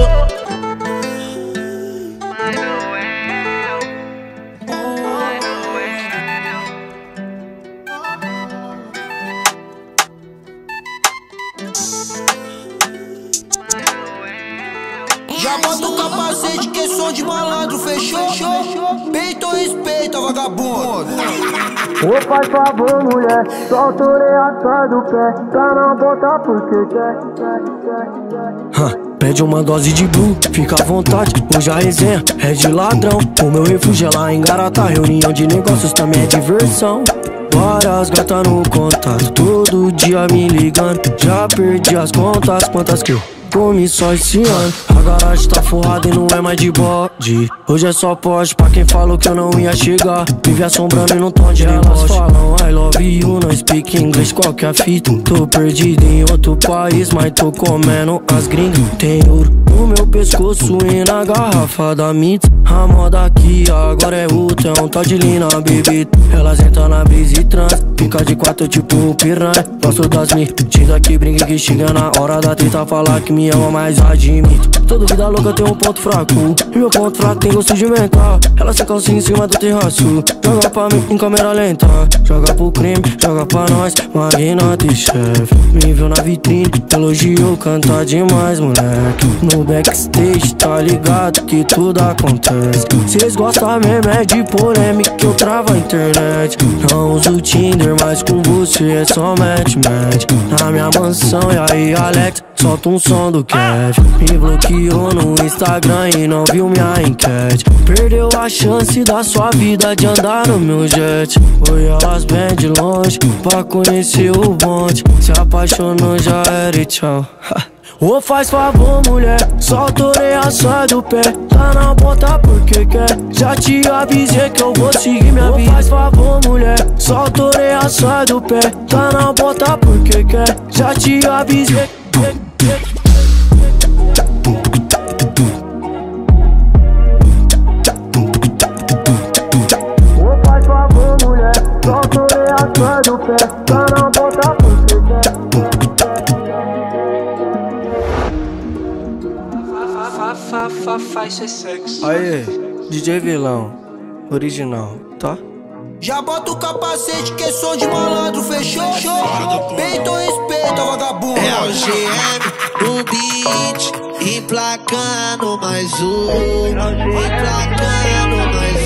Já bota o capacete que é som de malandro, fechou? Peito ou respeito, vagabundo? Ô faz favor, mulher, solta a orelha atrás do pé, pra não botar porque quer. Pede uma dose de blue, fica à vontade, hoje a resenha é de ladrão. O meu refúgio é lá em Garatá, reunião de negócios também é diversão. Várias gatas no contato, todo dia me ligando. Já perdi as contas, quantas que eu comi só esse ano. A garagem tá forrada e não é mais de bode. Hoje é só Porsche pra quem falou que eu não ia chegar. Vive assombrando e não tom de elas falam I love you, não speak English, qual que é a fita? Tô perdido em outro país, mas tô comendo as gringas. Tem ouro no meu pescoço e na garrafa da Mits. A moda aqui agora é outra, é um tal de Lina, bebê. Elas entram na brisa e trans, fica de quatro tipo um piranha. Gosto das metidas que brinca que chega na hora da treta, falar que me ama, mas admito. Toda vida louca tem um ponto fraco, e meu ponto fraco tem gosto de mental. Ela se calça em cima do terraço, joga pra mim em câmera lenta. Joga pro crime, joga pra nós, magnata e chefe. Me viu na vitrine, elogiou, canta demais, moleque. No backstage tá ligado que tudo acontece. Cês gostam mesmo é de polêmica, que eu travo a internet. Não uso o Tinder, mas com você é só match. Na minha mansão, e aí Alex, solta um som do Kev. Me bloqueou no Instagram e não viu minha enquete. Perdeu a chance da sua vida de andar no meu jet. Foi elas bem de longe pra conhecer o bonde. Se apaixonou, já era e tchau. Ô faz favor, mulher, solta a orelha, sai do pé. Tá na ponta porque quer, já te avisei que eu vou seguir minha vida. Ô faz favor, mulher, solta a orelha, sai do pé. Tá na ponta porque quer, já te avisei. Ô faz favor, mulher, solta a orelha, sai do pé. Tá na ponta porque quer. Faz ser sexo. Aê, DJ Vilão, original, tá? Já bota o capacete que é som de malandro, fechou? Peito ou respeito, vagabundo? É o GM no beat, emplacando mais um. Emplacando mais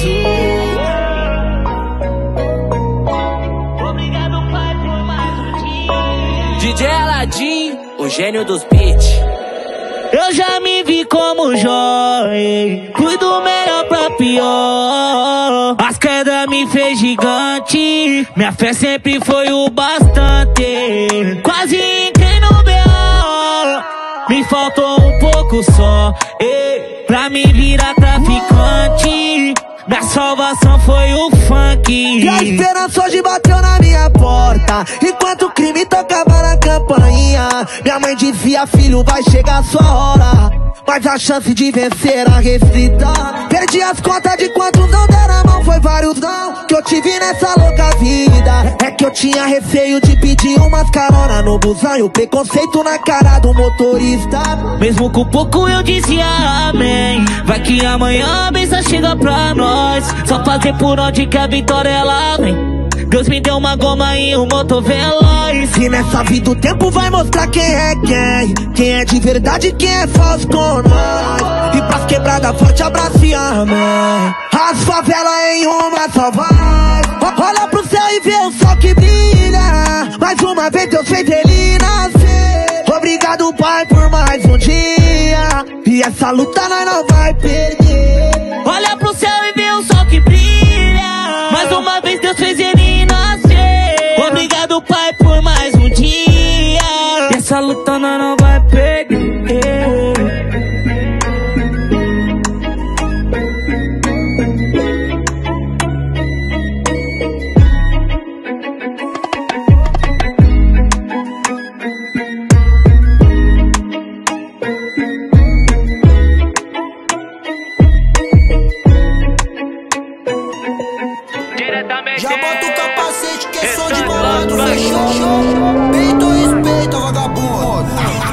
um. Obrigado, pai, por mais um dia. DJ Aladim, o gênio dos beats. Eu já me vi como jovem, fui do melhor pra pior. As quedas me fez gigante, minha fé sempre foi o bastante. Quase entrei no B.O., me faltou um pouco só, pra me virar traficante. Minha salvação foi o funk. E a esperança hoje bateu na minha porta, enquanto o crime tocava na campainha. Minha mãe dizia, filho, vai chegar a sua hora, mas a chance de vencer era restrita. Perdi as contas de quantos não deram a mão, foi vários não que eu tive nessa louca vida. É que eu tinha receio de pedir umas carona no busão e o preconceito na cara do motorista. Mesmo com pouco eu dizia amém, vai que amanhã a benção chega pra nós. Só fazer por onde que a vitória ela vem. Deus me deu uma goma e um motor veloz. E nessa vida o tempo vai mostrar quem é quem. Quem é de verdade e quem é falso com nós. E pras quebradas forte abraço e amém. As favelas em uma só vai. Olha pro céu e vê o sol que brilha. Mais uma vez Deus fez ele nascer. Obrigado, Pai, por mais um dia. E essa luta nós não vai perder. Olha pro céu e vê o sol que brilha. Mais uma vez Deus fez ele nascer. Obrigado, Pai, por mais um dia. E essa luta nós não vai perder. fechou. Peito ou respeito, vagabundo.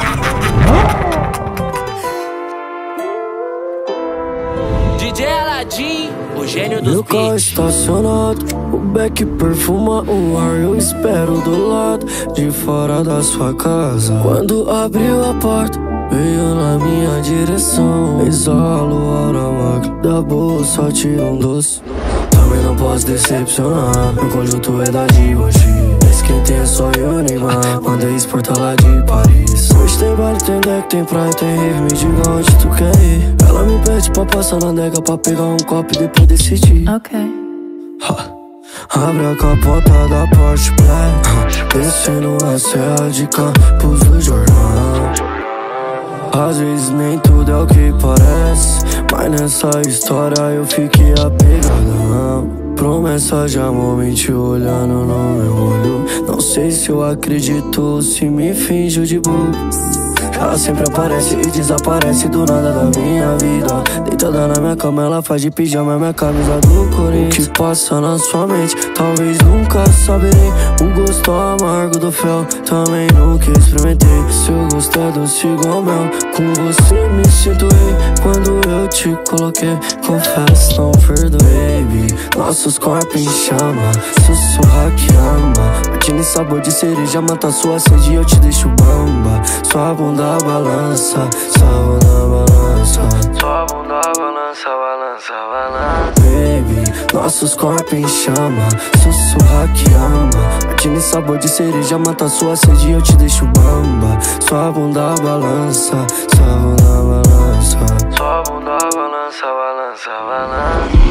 DJ Aladim, o gênio dos meu carro beats. estacionado, o beck perfuma o ar. Eu espero do lado de fora da sua casa. Quando abriu a porta, veio na minha direção. Exalo o aroma da bolsa, tira um doce. Também não posso decepcionar, meu conjunto é da Givenchy. Esse quem tem é só eu, Neymar. Mandei exportar lá de Paris. Hoje tem baile, tem deck, tem praia, tem rave. Me diga onde tu quer ir. Ela me pede pra passar na adega, pra pegar um copo e depois decidir. Ok. Abre a capota da Porsche Black, descendo a serra de Campos do Jordão. Às vezes nem tudo é o que parece, mas nessa história eu fiquei apegadão. Promessa de amor, mente olhando no meu olho. Não sei se eu acredito ou se me finjo de burro. Ela sempre aparece e desaparece do nada da minha vida. Deitada na minha cama, ela faz de pijama minha camisa do Corinthians. O que passa na sua mente, talvez nunca saberei. O gosto amargo do fel, também nunca experimentei. Seu gosto é doce igual mel, com você me sinto rei. Quando eu te coloquei, confesso, não perdoei, baby. Nossos corpos em chama, sussurra que ama. Batendo sabor de cereja, mata sua sede e eu te deixo bamba. Sua bunda balança, sua bunda balança. Sua bunda balança, balança, balança. Baby, nossos corpos em chama, sussurra que ama. Batendo sabor de cereja, mata sua sede e eu te deixo bamba. Sua bunda balança, sua bunda balança. Sua bunda balança, balança, balança.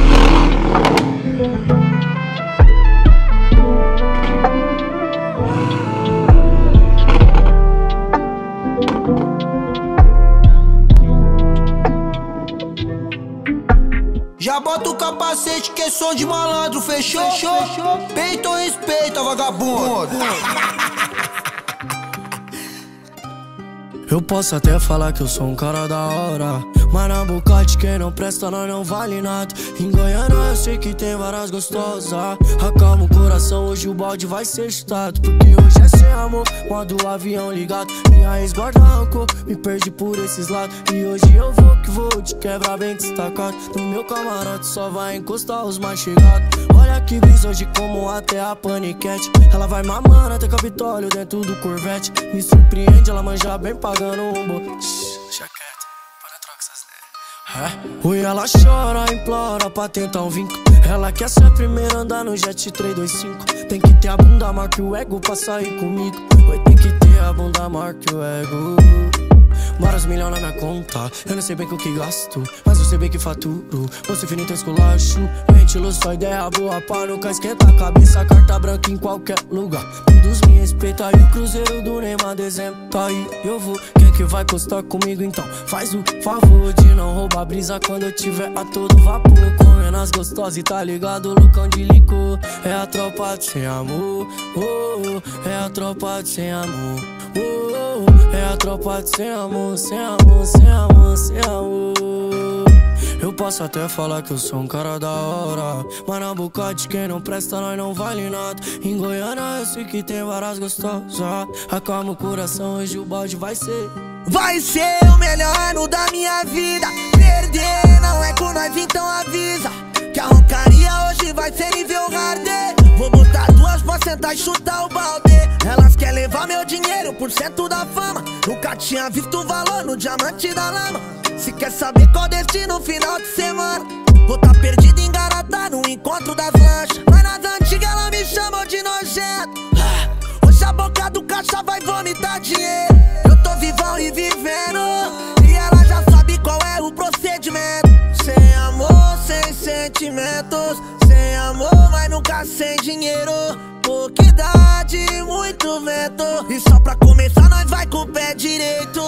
Já bota o capacete que é som de malandro, fechou? Peito ou respeito, vagabundo. Eu posso até falar que eu sou um cara da hora, mas na boca de quem não presta nós não vale nada. Em Goiânia eu sei que tem várias gostosas. Acalma o coração, hoje o balde vai ser chutado. Porque hoje é sem amor, modo avião ligado. Minha ex-guarda arrancou, me perdi por esses lados. E hoje eu vou que vou de quebra bem destacado. No meu camarote só vai encostar os mais chegados. Olha que brisa hoje como até a paniquete. Ela vai mamando até Capitólio dentro do Corvette. Me surpreende, ela manja bem pagando um bo... Deixa quieto, para trocar essas ideias. Oi, ela chora, implora pra tentar um vínculo. Ela quer ser a primeira a andar no jet 325. Tem que ter a bunda maior que o ego pra sair comigo. Oi, tem que ter a bunda maior que o ego. Vários milhões na minha conta, eu não sei bem com o que gasto, mas eu sei bem que faturo. Você finito esculacho, mente luz, só ideia boa pra nunca esquentar a cabeça. Carta branca em qualquer lugar, todos me respeitam. E o cruzeiro do Neymar dezembro tá aí, eu vou. Quem que vai costar comigo então? Faz o favor de não roubar brisa quando eu tiver a todo vapor. Comendo as gostosas e tá ligado, loucão de licor. É a tropa de sem amor, oh, é a tropa de sem amor, oh, é a tropa de sem amor, sem amor, sem amor, sem amor. Eu posso até falar que eu sou um cara da hora, mas na boca de quem não presta nós não vale nada. Em Goiânia eu sei que tem várias gostosas. Acalma o coração, hoje o balde vai ser. Vai ser o melhor ano da minha vida. Perder não é com nós, então avisa que a roncaria hoje vai ser nível hard. Vou botar duas pra sentar e chutar o balde. Elas querem levar meu dinheiro por cento da fama. Nunca tinha visto o valor no diamante da lama. Se quer saber qual destino no final de semana, vou tá perdido em Garatá no encontro das lanchas. Mas nas antigas ela me chamou de nojento. Hoje a boca do caixa vai vomitar dinheiro. Eu tô vivão e vivendo, e ela já sabe qual é o procedimento. Sem amor, sem sentimentos. Sem amor, mas nunca sem dinheiro. Pouca idade, muito vento. E só pra começar nós vai com o pé direito.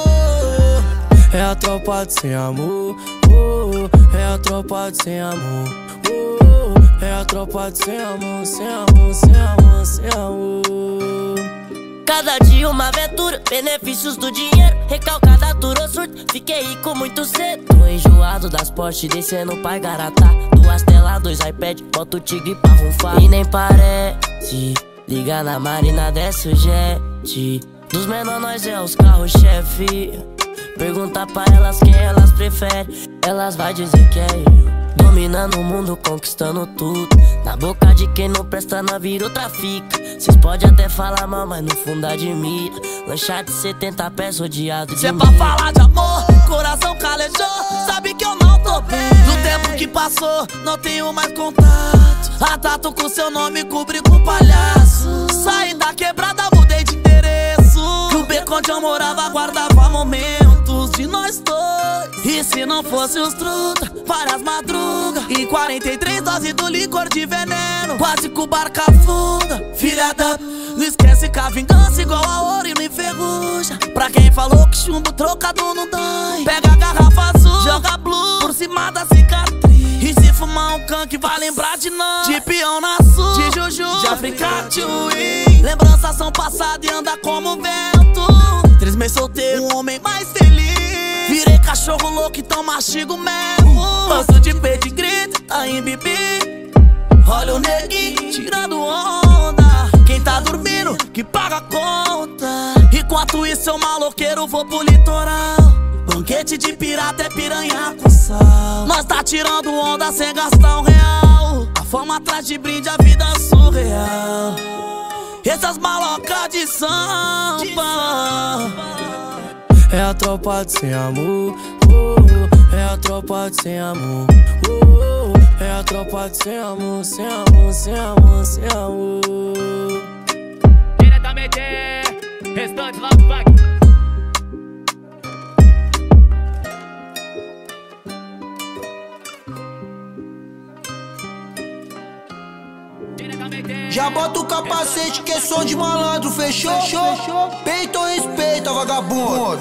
É a tropa de sem amor, oh, é a tropa de sem amor, oh, é a tropa de sem amor, sem amor, sem amor, sem amor. Cada dia uma aventura, benefícios do dinheiro. Recalcada, durou surto, fiquei rico muito cedo. Tô enjoado das Porsche, descendo pra Garatá. Duas telas, dois iPad, boto o tigre pra rufar. E nem parece Liga na Marina, desce o jet. Dos menores nós é os carros-chefe. Pergunta pra elas quem elas preferem, elas vai dizer que é eu. Dominando o mundo, conquistando tudo. Na boca de quem não presta, não vira outra fica. Cês pode até falar mal, mas no fundo admira. Lanchar de 70 pés, odiado de Cê pra falar de amor, coração calejou. Sabe que eu não tô bem. No tempo que passou, não tenho mais contato. A tatu com seu nome cobri com palhaço. Saí da quebrada, mudei de endereço. Que o beco onde eu morava guardava momentos de nós dois. E se não fosse os truta, várias madrugas e 43 doses do licor de veneno. Quase que o barco afunda, filha da... Não esquece que a vingança igual a ouro e não enferruja. Pra quem falou que chumbo trocado não dói, pega a garrafa azul, joga blue por cima da cicatriz. E se fumar um can que vai lembrar de nós, de peão na sul, de juju, de Africa Tui. Lembranças são passadas e anda como vento. 3 meses solteiro, um homem mais feliz. Virei cachorro louco, então mastigo mesmo. Gosto de peito e grito, tá em bibi. Olha o neguinho tirando onda. Quem tá dormindo que paga a conta. Enquanto isso eu maloqueiro vou pro litoral. Banquete de pirata é piranha com sal. Nós tá tirando onda sem gastar um real. A fama atrás de brinde, a vida é surreal. Essas malocas de samba. É a tropa de sem amor, é a tropa de sem amor, é a tropa de sem amor, sem amor, sem amor, sem amor. Diretamente, restante lá do Funk. Já bota o capacete que é som de malandro, fechou? Peito ou respeita, vagabundo?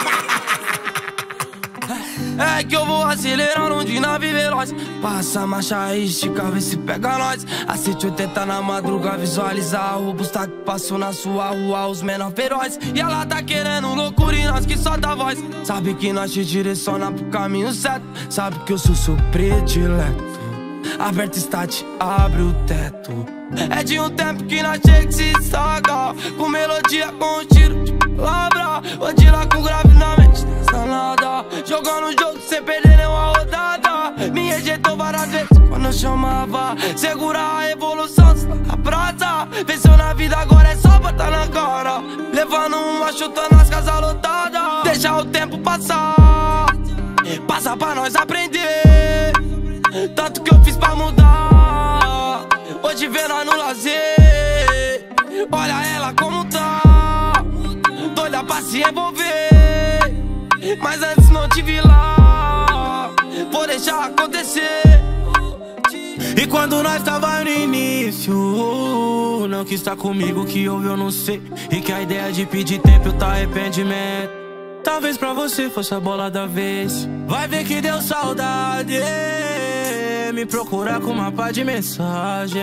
É que eu vou acelerando de nave veloz. Passa a marcha e estica, vê se pega nós. A 180 na madruga, visualizar o busta que passou na sua rua, os menor feroz. E ela tá querendo loucura e nós que só dá voz. Sabe que nós te direciona pro caminho certo. Sabe que eu sou seu predileto. Aberto está, te abre o teto. É de um tempo que nós tinha que se sacar. Com melodia, com um tiro de palavra. Hoje lá com grave na mente, nessa nada. Jogando o jogo sem perder nenhuma rodada. Me rejeitou várias vezes quando eu chamava. Segura a evolução, a praça. Venceu na vida, agora é só botar na cara. Levando uma, chutando as casas lotadas. Deixa o tempo passar. Passa pra nós aprender. Tanto que eu fiz pra mudar. Hoje vê nós no lazer. Olha ela como tá. Doida pra se envolver. Mas antes não te vi lá. Vou deixar acontecer. E quando nós tava no início, não quis estar comigo, que houve eu não sei. E que a ideia de pedir tempo tá arrependimento. Talvez pra você fosse a bola da vez. Vai ver que deu saudade. Me procurar com uma pá de mensagem.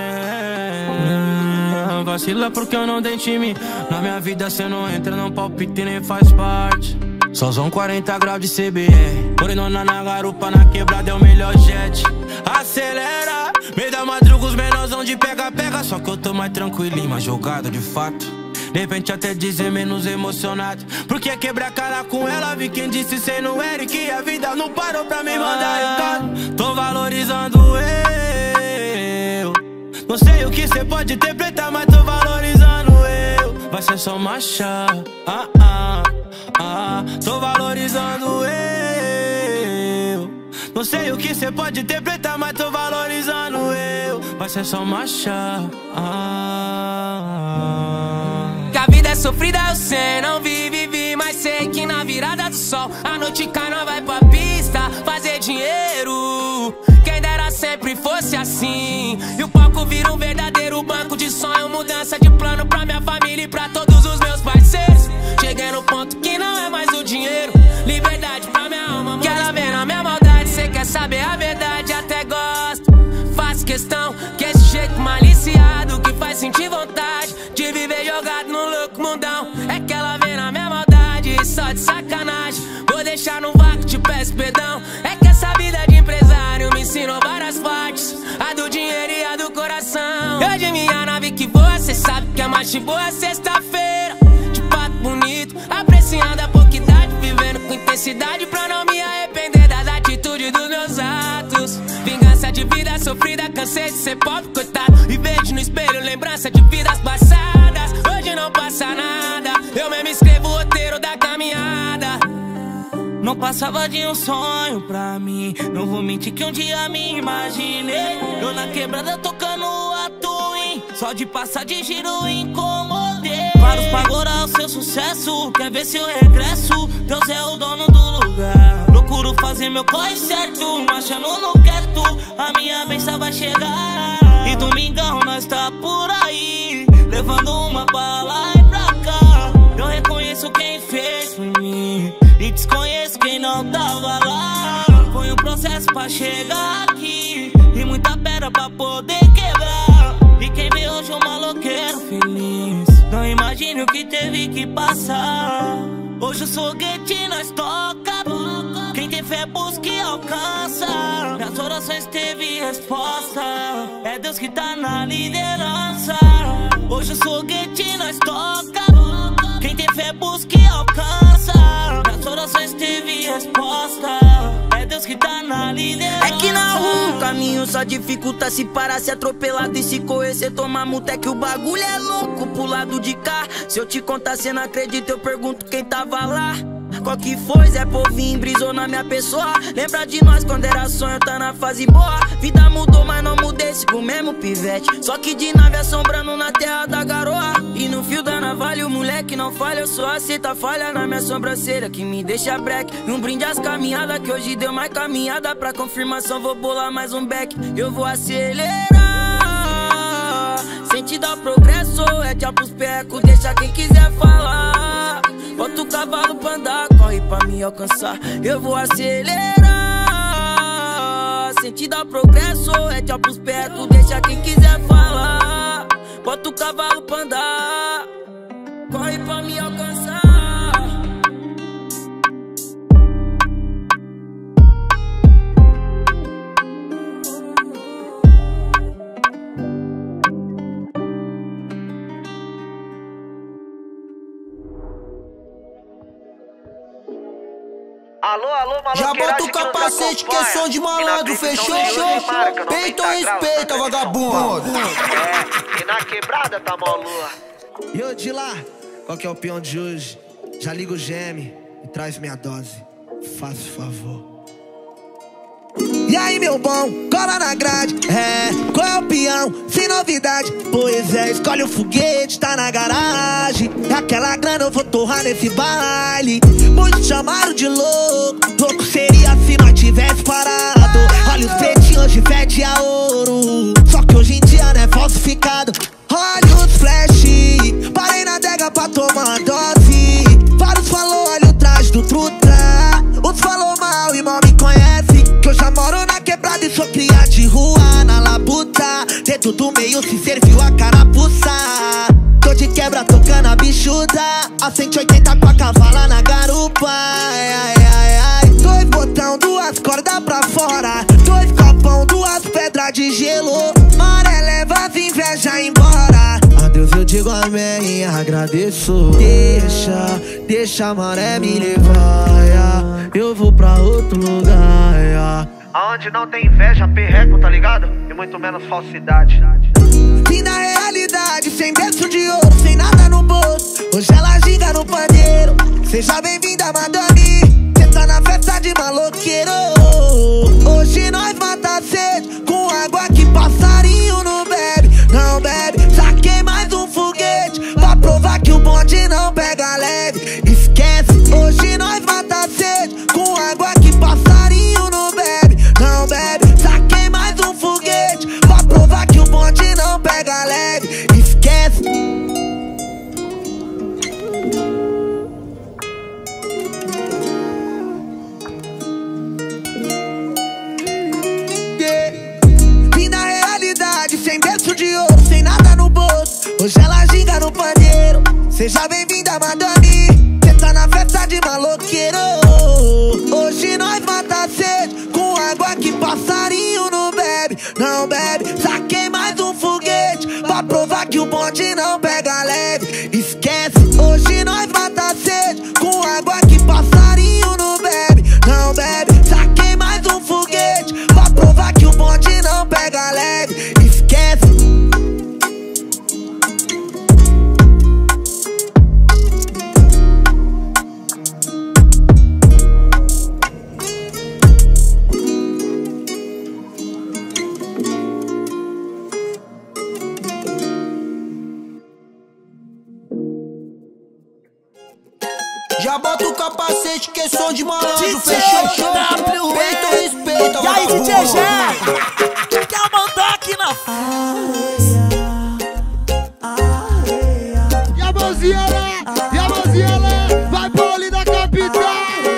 Vacila porque eu não dei time. Na minha vida cê não entra, não palpite nem faz parte. Só são 40 graus de CBR. Morenona na garupa, na quebrada é o melhor jet. Acelera, meio da madruga os menorzão de pega-pega. Só que eu tô mais tranquilinho, mais jogado de fato. De repente até dizer menos emocionado. Porque quebrar a cara com ela, vi quem disse cê não era. E que a vida não parou pra me mandar recado. Tô valorizando eu. Não sei o que cê pode interpretar, mas tô valorizando eu. Vai ser só marcha. Tô valorizando eu. Não sei o que cê pode interpretar, mas tô valorizando eu. Vai ser só marcha. Que a vida é sofrida, eu sei, não vivi, mas sei que na virada do sol a noite cai, nós vai pra pista fazer dinheiro. Quem dera sempre fosse assim. E o palco vira um verdadeiro banco de sonho. Mudança de plano pra minha família e pra todos os meus parceiros. Cheguei no ponto que não é mais o dinheiro. Liberdade pra minha alma, que ela vê na minha maldade. Cê quer saber a verdade, até gosto. Faço questão que esse jeito maliciado que faz sentir vontade de viver jogado no louco mundão. É que ela vem na minha maldade, só de sacanagem. Vou deixar no vácuo, te peço perdão. É que essa vida de empresário me ensinou várias partes, a do dinheiro e a do coração. Eu de minha nave nave que voa, cê sabe que é mais de boa sexta-feira. De pato bonito, apreciando a pouca idade, vivendo com intensidade pra não me arrepender das atitudes dos meus atos. Vingança de vida sofrida, cansei de ser pobre, coitado. E vejo no espelho lembrança de vidas passadas. Hoje não passa nada, eu mesmo escrevo o roteiro da caminhada. Não passava de um sonho pra mim, não vou mentir que um dia me imaginei. Eu na quebrada tocando a Twin, só de passar de giro incomodei. Vários pra agora o seu sucesso, quer ver se eu regresso, Deus é o dono do lugar. Procuro fazer meu corre certo, achando no quieto, a minha bênção vai chegar. E domingão nós tá por aí, levando uma bala e pra cá. Eu reconheço quem fez por mim e desconheço quem não tava lá. Foi um processo pra chegar aqui e muita pedra pra poder quebrar. E quem vê hoje um maloqueiro feliz, não imagine o que teve que passar. Hoje o foguete nós toca, quem tem fé busca e alcança. Nas orações teve resposta, é Deus que tá na liderança. Hoje o foguete nós toca, quem tem fé busca e alcança. Nas orações teve resposta, é Deus que tá na liderança. É que na rua o caminho só dificulta. Se parar, se atropelado e se correr, cê toma multa. É que o bagulho é louco pro lado de cá. Se eu te contar, cê não acredita, eu pergunto quem tava lá. Qual que foi, Zé Povinho, brisou na minha pessoa. Lembra de nós quando era sonho, tá na fase boa. Vida mudou, mas não mudei, sigo o mesmo pivete. Só que de nave assombrando na terra da garoa. E no fio da navalha o moleque não falha. Eu só aceito a falha na minha sobrancelha que me deixa breque. E um brinde às caminhadas que hoje deu mais caminhada. Pra confirmação vou bolar mais um back. Eu vou acelerar, sentido ao progresso. É tchau pros pecos, deixa quem quiser falar. Bota o cavalo pra andar, corre pra me alcançar. Eu vou acelerar, sentido ao progresso. É tchau pros pecos, deixa quem quiser falar. Bota o cavalo pra andar, corre pra me alcançar. Alô, já bota o capacete que é som de malandro, fechou? Peito ou respeita, vagabundo? E na quebrada tá molua. E ô de lá, qual que é o peão de hoje? Já liga o GM e traz minha dose, faz favor. E aí meu bom, cola na grade. Qual é o peão? Sem novidade. Pois é, escolhe o foguete, tá na garagem. Aquela grana eu vou torrar nesse baile. Muitos chamaram de louco, louco seria se nós tivesse parado. Olha os pretinhos de fede a ouro, só que hoje em dia não é falsificado. Olha os flash, parei na adega pra tomar dose. Vários falou, olha o traje do truta. Outros falou mal e mal me conhece, que eu já moro na quebrada e sou cria de rua. Na labuta, dentro do meio se serviu a carapuça. Tô de quebra tocando a bichuda, a 180 com a cavala na garupa. Ai, ai, ai, ai. Dois botão, duas cordas pra fora, dois copão, duas pedras de gelo. Maré leva as inveja embora. A Deus eu digo amém e agradeço. Deixa a maré me levar, eu vou pra outro lugar. Aonde não tem inveja, perreco, tá ligado? E muito menos falsidade. E na realidade, sem berço de ouro, sem nada no bolso, hoje ela ginga no pandeiro. Seja bem-vinda, madame, cê tá na festa de maloqueiro. Hoje nós mata a sede com água que passarinho não bebe. Não bebe, saquei mais um foguete pra provar que o bonde não pega leve. Esquece, hoje nós mata a sede com água que passarinho não bebe. Não bebe, saquei mais um foguete pra provar que o bonde não pega leve. Esquece. E na realidade, sem berço de ouro, sem nada no bolso, hoje ela ginga no pandeiro. Seja bem-vinda, madame, cê tá na festa de maloqueiro. Hoje nós mata a sede com água que passarinho não bebe. Não bebe, saquei mais um foguete pra pra provar que o bonde não pega leve. Esquece, hoje nós mata a sede com água que passarinho não bebe. Não bebe, saquei mais um foguete pra provar que o bonde não pega leve. Esquece. Já bota o capacete que é som de malandro, fechou? Peito e respeito, e aí, DJ Gé? Quer mandar aqui na E a mãozinha lá, vai pro olho da capital.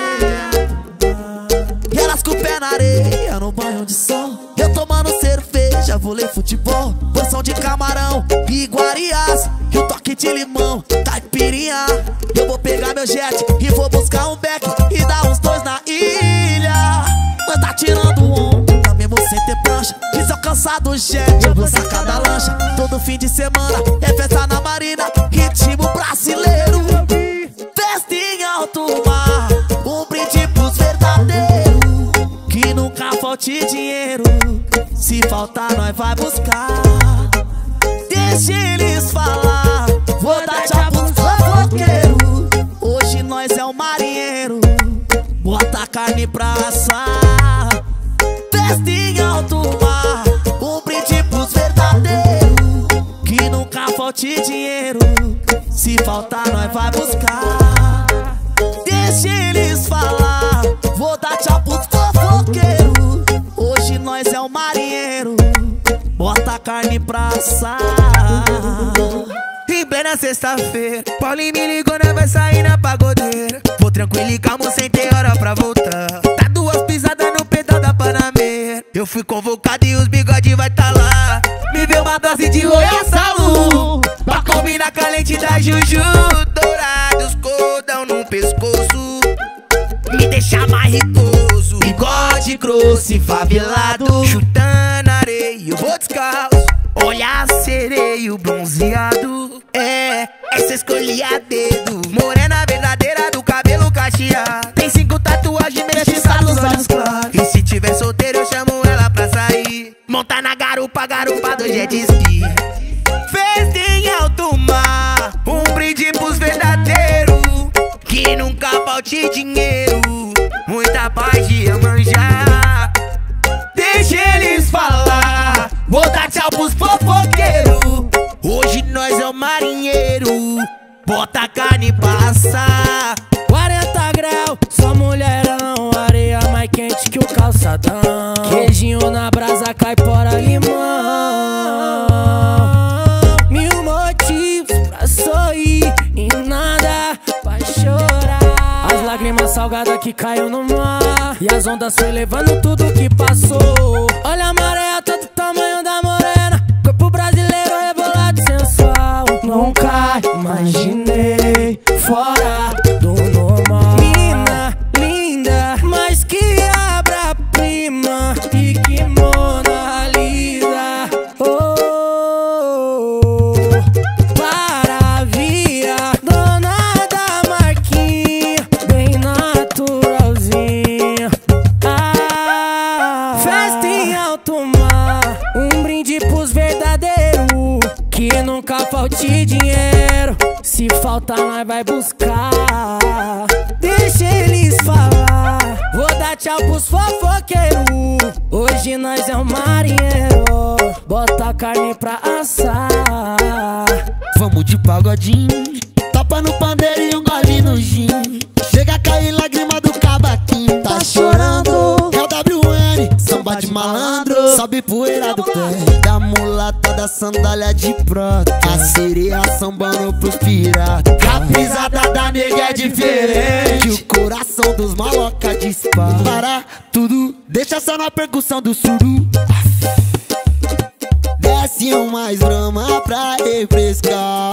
E elas com o pé na areia, no banho de sol. Eu tomando cerveja, vôlei, futebol. Porção de camarão e iguarias, e o toque de limão, caipirinha. Eu vou pegar meu jet e vou buscar um beck e dar uns dois na ilha. Nós tá tirando onda, mesmo sem ter prancha. E se eu cansar do jet, eu vou sacar da lancha. Todo fim de semana é festa na marina, ritmo brasileiro. Festa em alto mar, um brinde pros verdadeiros. Que nunca falte dinheiro, se faltar nós vai buscar. Deixa eles falar, vou dar tchau pros fofoqueiros. Hoje nós é o marinheiro, bota a carne pra assar. Festa em alto mar, um brinde pros verdadeiros. Que nunca falte dinheiro, se faltar nós vai buscar. Deixa eles falar, vou dar tchau pros fofoqueiros. Hoje nós é o marinheiro, bota a carne pra assar. Em plena sexta-feira, Paulinho me ligou, né? Vai sair na pagodeira. Vou tranquilo e calmo, sem ter hora pra voltar. Tá duas pisadas no pedal da Panameira. Eu fui convocado e os bigode vai tá lá. Me deu uma dose de Royal Salu, pra combinar com a lente da Juju. Dourados, cordão no pescoço, me deixa mais ricoso. Bigode grosso e favelado, chutando areia, eu vou descalço. Olhar sereio bronzeado, essa escolhi a dedo. Morena verdadeira do cabelo cacheado, tem 5 tatuagens, mestiça nos olhos claros. E se tiver solteiro eu chamo ela pra sair. Montar na garupa, garupa do jet ski. Festa em alto mar, um brinde pros verdadeiros. Que nunca falte dinheiro, muita paz de manjar. Deixa eles falar, vou dar tchau pros fofoqueiros. Hoje nós é o marinheiro, bota a carne pra assar. 40 graus, só mulherão, areia mais quente que o calçadão. Queijinho na brasa, caipora, limão. 1000 motivos pra sorrir e nada pra chorar. As lágrimas salgadas que caiu no mar, e as ondas foi levando tudo que passou. Olha a maré, todo o tamanho da morena, corpo brasileiro rebolado e sensual. Nunca imaginei fora do normal. Mina, linda, mas que obra-prima e que Mona Lisa. Oh, maravilha, dona da marquinha, bem naturalzinha. Festa em alto mar, um brinde pros verdadeiros. Que nunca falte dinheiro, se faltar nós vai buscar. Deixa eles falar, vou dar tchau pros fofoqueiros. Hoje nós é um marinheiro, bota a carne pra assar. Vamos de pagodinho, tapa no pandeiro e um gole no gin. Chega a cair lágrima do cavaquinho. Tá chorando, é o WN, samba de malandro. Sobe poeira do pé da mulata da sandália de prata. A sereia sambando pros piratas. A pisada da nega é diferente, o coração dos maloca dispara. Para tudo, deixa só na percussão do suru. Desce mais brama pra refrescar.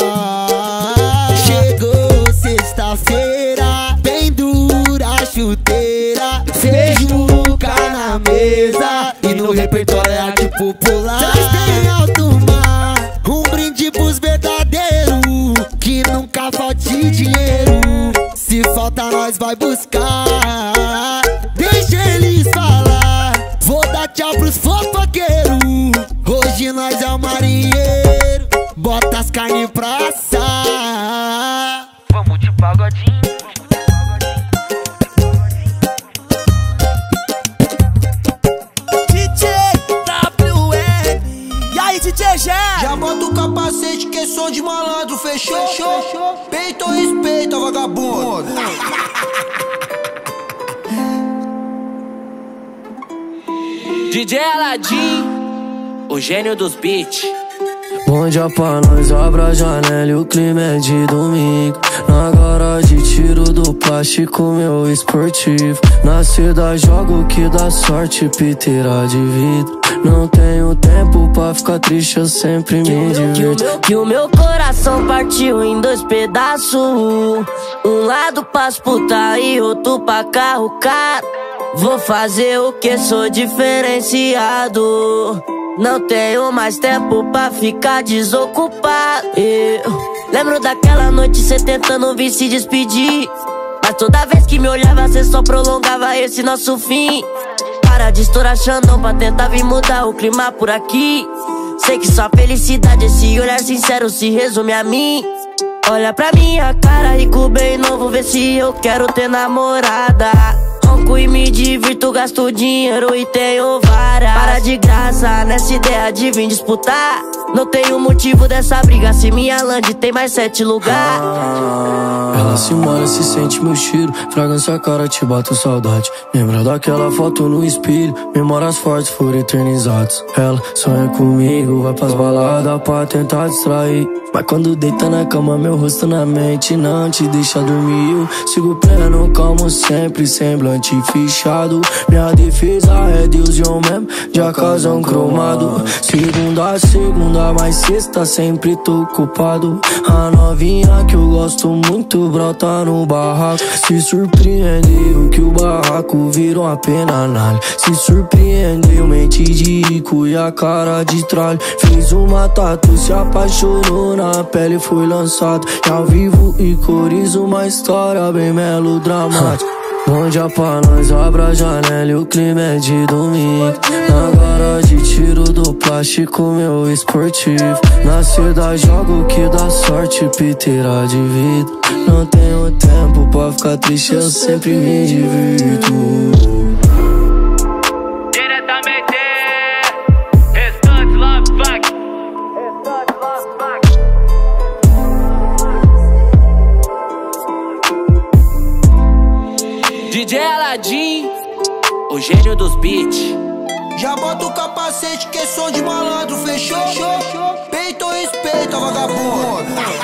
Chegou sexta-feira, bem dura a chuteira. Feijuca na mesa e no repertório é arte popular. Festa em alto mar, um brinde vai buscar. Deixa eles falar, vou dar tchau pros fofoqueiros. Hoje nós é o marinheiro, bota as carnes pra assar. Vamos de pagodinho. Já bota o capacete que é som de malandro, fechou? Peito ou respeita, vagabundo? DJ Aladim, o gênio dos beats. Bom dia pra nós, abre a janela e o clima é de domingo. Na garagem tiro do plástico meu esportivo. Na cidade jogo que dá sorte, piteira de vidro. Não tenho tempo pra ficar triste, eu sempre me divirto. Que o meu coração partiu em dois pedaços. Um lado pras puta e outro pra carro caro. Vou fazer o que sou diferenciado. Não tenho mais tempo pra ficar desocupado. Eu lembro daquela noite cê tentando vir se despedir, mas toda vez que me olhava cê só prolongava esse nosso fim. Para de estourar Xandão pra tentar vir mudar o clima por aqui. Sei que sua felicidade, esse olhar sincero se resume a mim. Olha pra minha cara, rico bem novo, vê se eu quero ter namorada. Ronco e me divirto, gasto dinheiro e tenho várias. Para de graça nessa ideia de vir disputar. Não tenho motivo dessa briga se minha land tem mais 7 lugares. Ela se molha, se sente meu cheiro, fragrância cara, te bato saudade. Lembra daquela foto no espelho, memórias fortes foram eternizadas. Ela sonha comigo, vai pras baladas pra tentar distrair, mas quando deita na cama meu rosto na mente não te deixa dormir. Eu sigo pleno, calmo sempre, semblante fechado. Minha defesa é Deus e eu mesmo, já casão cromado. Segunda a segunda, mas sexta sempre tô ocupado. A novinha que eu gosto muito brota no barraco. Se surpreendeu que o barraco virou uma penalha. Se surpreendeu, mente de rico e a cara de tralho. Fez uma tatu, se apaixonou, na pele foi lançado. E ao vivo e cores uma história bem melodramática. Bom dia pra nós, abre a janela e o clima é de domingo. Na garagem tiro do plástico meu esportivo. Na cidade jogo que dá sorte, piteira de vidro. Não tenho tempo pra ficar triste, eu sempre me divirto. Diretamente, Restante Love Fuck. DJ Aladim, o gênio dos beats. Já bota o capacete que é som de malandro, fechou? Peito ou respeita, vagabundo?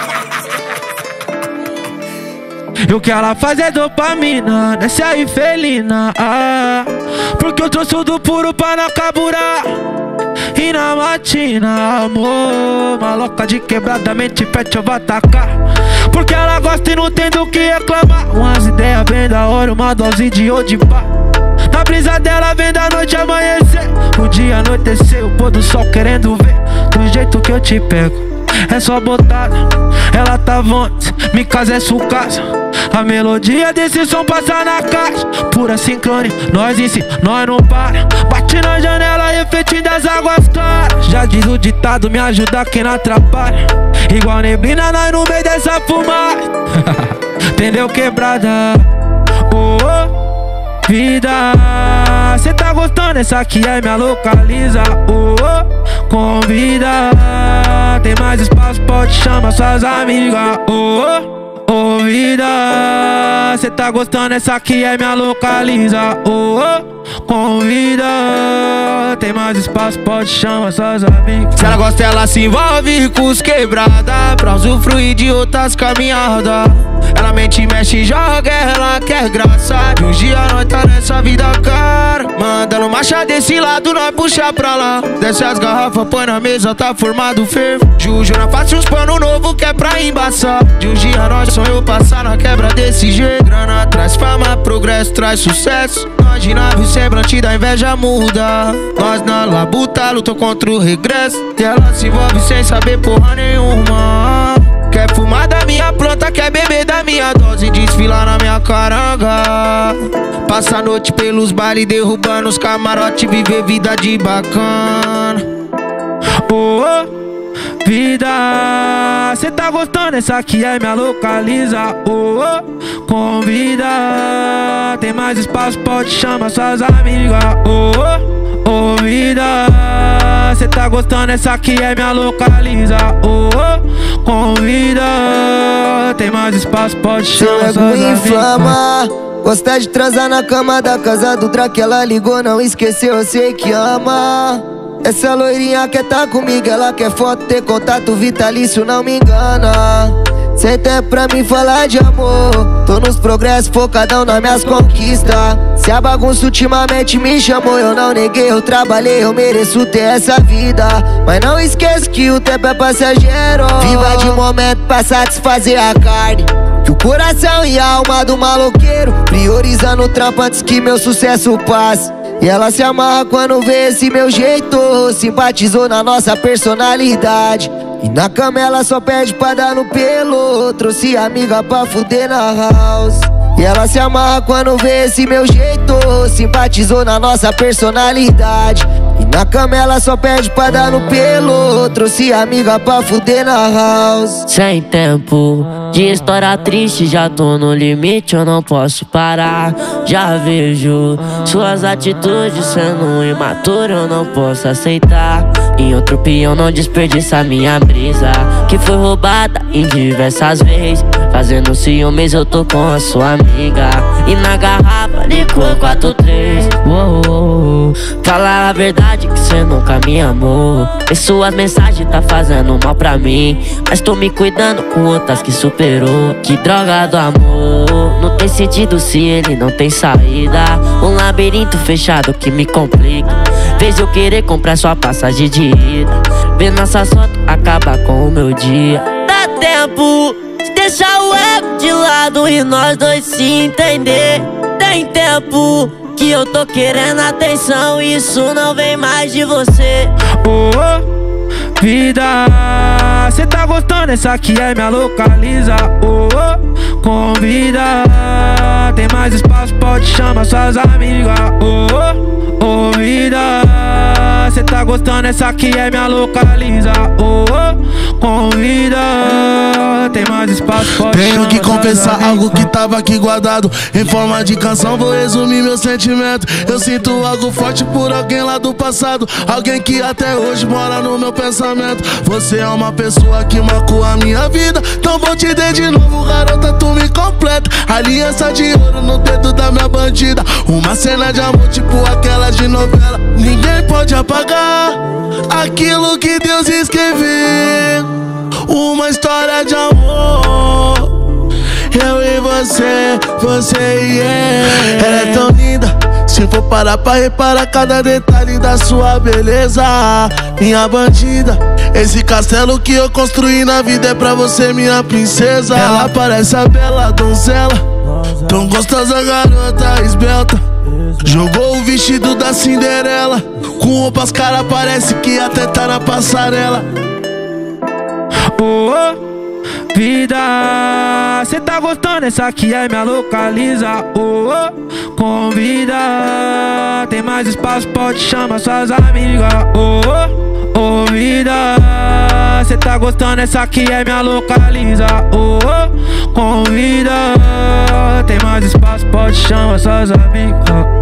E o que ela faz é dopamina, desce aí felina, porque eu trouxe tudo puro pra não carburar. E na matina, amor, maloca de quebrada, mente fértil eu vou atacar. Porque ela gosta e não tem do que reclamar. Umas ideias bem da hora, uma dose de odipá. Na brisa dela vem da noite amanhecer, o dia anoitecer, o pôr do sol querendo ver. Do jeito que eu te pego, é só botada. Ela tá vonte, me casa é sucassa. A melodia desse som passa na caixa. Pura sincronia, nós em si, nós não para. Bate na janela, refletindo as águas claras. Já diz o ditado, me ajuda quem não atrapalha. Igual neblina, nós no meio dessa fumaça. Entendeu, quebrada? Oh, oh, vida. Cê tá gostando? Essa aqui é minha localiza. Oh, oh, convida. Tem mais espaço, pode chamar suas amigas. Oh, oh. Ô vida, cê tá gostando? Essa aqui é minha localiza. Oh, oh, convida. Tem mais espaço, pode chamar suas amigas. Se ela gosta, ela se envolve com os quebrada, pra usufruir de outras caminhadas. Ela mente, mexe, joga, ela quer graça. De um dia nós tá nessa vida cara. Mandando marcha desse lado, nós puxa pra lá. Desce as garrafas, põe na mesa, tá formado fervo. Juju, nós faz uns pano novo que é pra embaçar. De um dia nós sonhou passar na quebra desse jeito. Grana traz fama, progresso traz sucesso. Nós de nave, semblante da inveja muda. Nós na labuta, lutam contra o regresso. E ela se envolve sem saber porra nenhuma. Quer fumar da minha planta, quer beber da a minha dose, desfila na minha caranga. Passa a noite pelos bailes, derrubando os camarotes, viver vida de bacana. Oh, oh, vida, cê tá gostando? Essa aqui é minha localiza. Oh, oh, convida, tem mais espaço, pode chamar suas amigas. Oh, oh, oh, vida, cê tá gostando? Essa aqui é minha localiza. Oh, oh, convida, tem mais espaço, pode chamar suas amigas. Inflama, gosta de transar na cama da casa do Drake. Ela ligou, não esqueceu, eu sei que ama. Essa loirinha quer tá comigo, ela quer foto, ter contato vitalício, não me engana. Sem tempo pra mim falar de amor, tô nos progressos, focadão nas minhas conquistas. Se a bagunça ultimamente me chamou, eu não neguei, eu trabalhei, eu mereço ter essa vida. Mas não esqueça que o tempo é passageiro. Viva de momento pra satisfazer a carne, que o coração e a alma do maloqueiro, priorizando o trampo antes que meu sucesso passe. E ela se amarra quando vê esse meu jeito, simpatizou na nossa personalidade. E na cama ela só pede pra dar no pelo, trouxe amiga pra fuder na house. E ela se amarra quando vê esse meu jeito, simpatizou na nossa personalidade. E na cama ela só pede pra dar no pelo, trouxe amiga pra fuder na house. Sem tempo de história triste, já tô no limite, eu não posso parar. Já vejo suas atitudes sendo imaturo, eu não posso aceitar. Em outro peão não desperdiça minha brisa, que foi roubada em diversas vezes. Fazendo ciúmes eu tô com a sua amiga, e na garrafa licor 43. Fala a verdade que cê nunca me amou, e suas mensagens tá fazendo mal pra mim. Mas tô me cuidando com outras que superou. Que droga do amor, não tem sentido se ele não tem saída. Um labirinto fechado que me complica, fez eu querer comprar sua passagem de ida. Ver nossas fotos acaba com o meu dia. Dá tempo de deixar o ego de lado e nós dois se entender. Tem tempo que eu tô querendo atenção, isso não vem mais de você. Oh, oh, vida, cê tá gostando? Essa aqui é minha localiza. Oh, oh, convida, tem mais espaço, pode chamar suas amigas. Oh, oh, oh, vida, cê tá gostando? Essa aqui é minha localiza. Oh, oh, convida, tem mais espaço, pode Tenho chamar que suas confessar amigas. algo que tava aqui guardado em forma de canção, vou resumir meu sentimento. Eu sinto algo forte por alguém lá do passado, alguém que até hoje mora no meu pensamento. Você é uma pessoa que marcou a minha vida, então vou te dar de novo, garota, tu me completa. Aliança de ouro no dedo da minha bandida, uma cena de amor tipo aquela de novela. Ninguém pode apagar aquilo que Deus escreveu, uma história de amor, eu e você, você e eu. Ela é tão linda, se for parar pra reparar cada detalhe da sua beleza. Minha bandida, esse castelo que eu construí na vida é pra você, minha princesa. Ela parece a bela donzela, tão gostosa, garota esbelta. Jogou o vestido da Cinderela, com roupas cara parece que até tá na passarela. Oh, oh, vida, cê tá gostando? Essa aqui é minha localiza. Oh, oh, convida, tem mais espaço, pode chamar suas amigas. Oh, oh, oh, vida, cê tá gostando? Essa aqui é minha localiza. Oh, oh, convida, tem mais espaço, pode chamar suas amigas.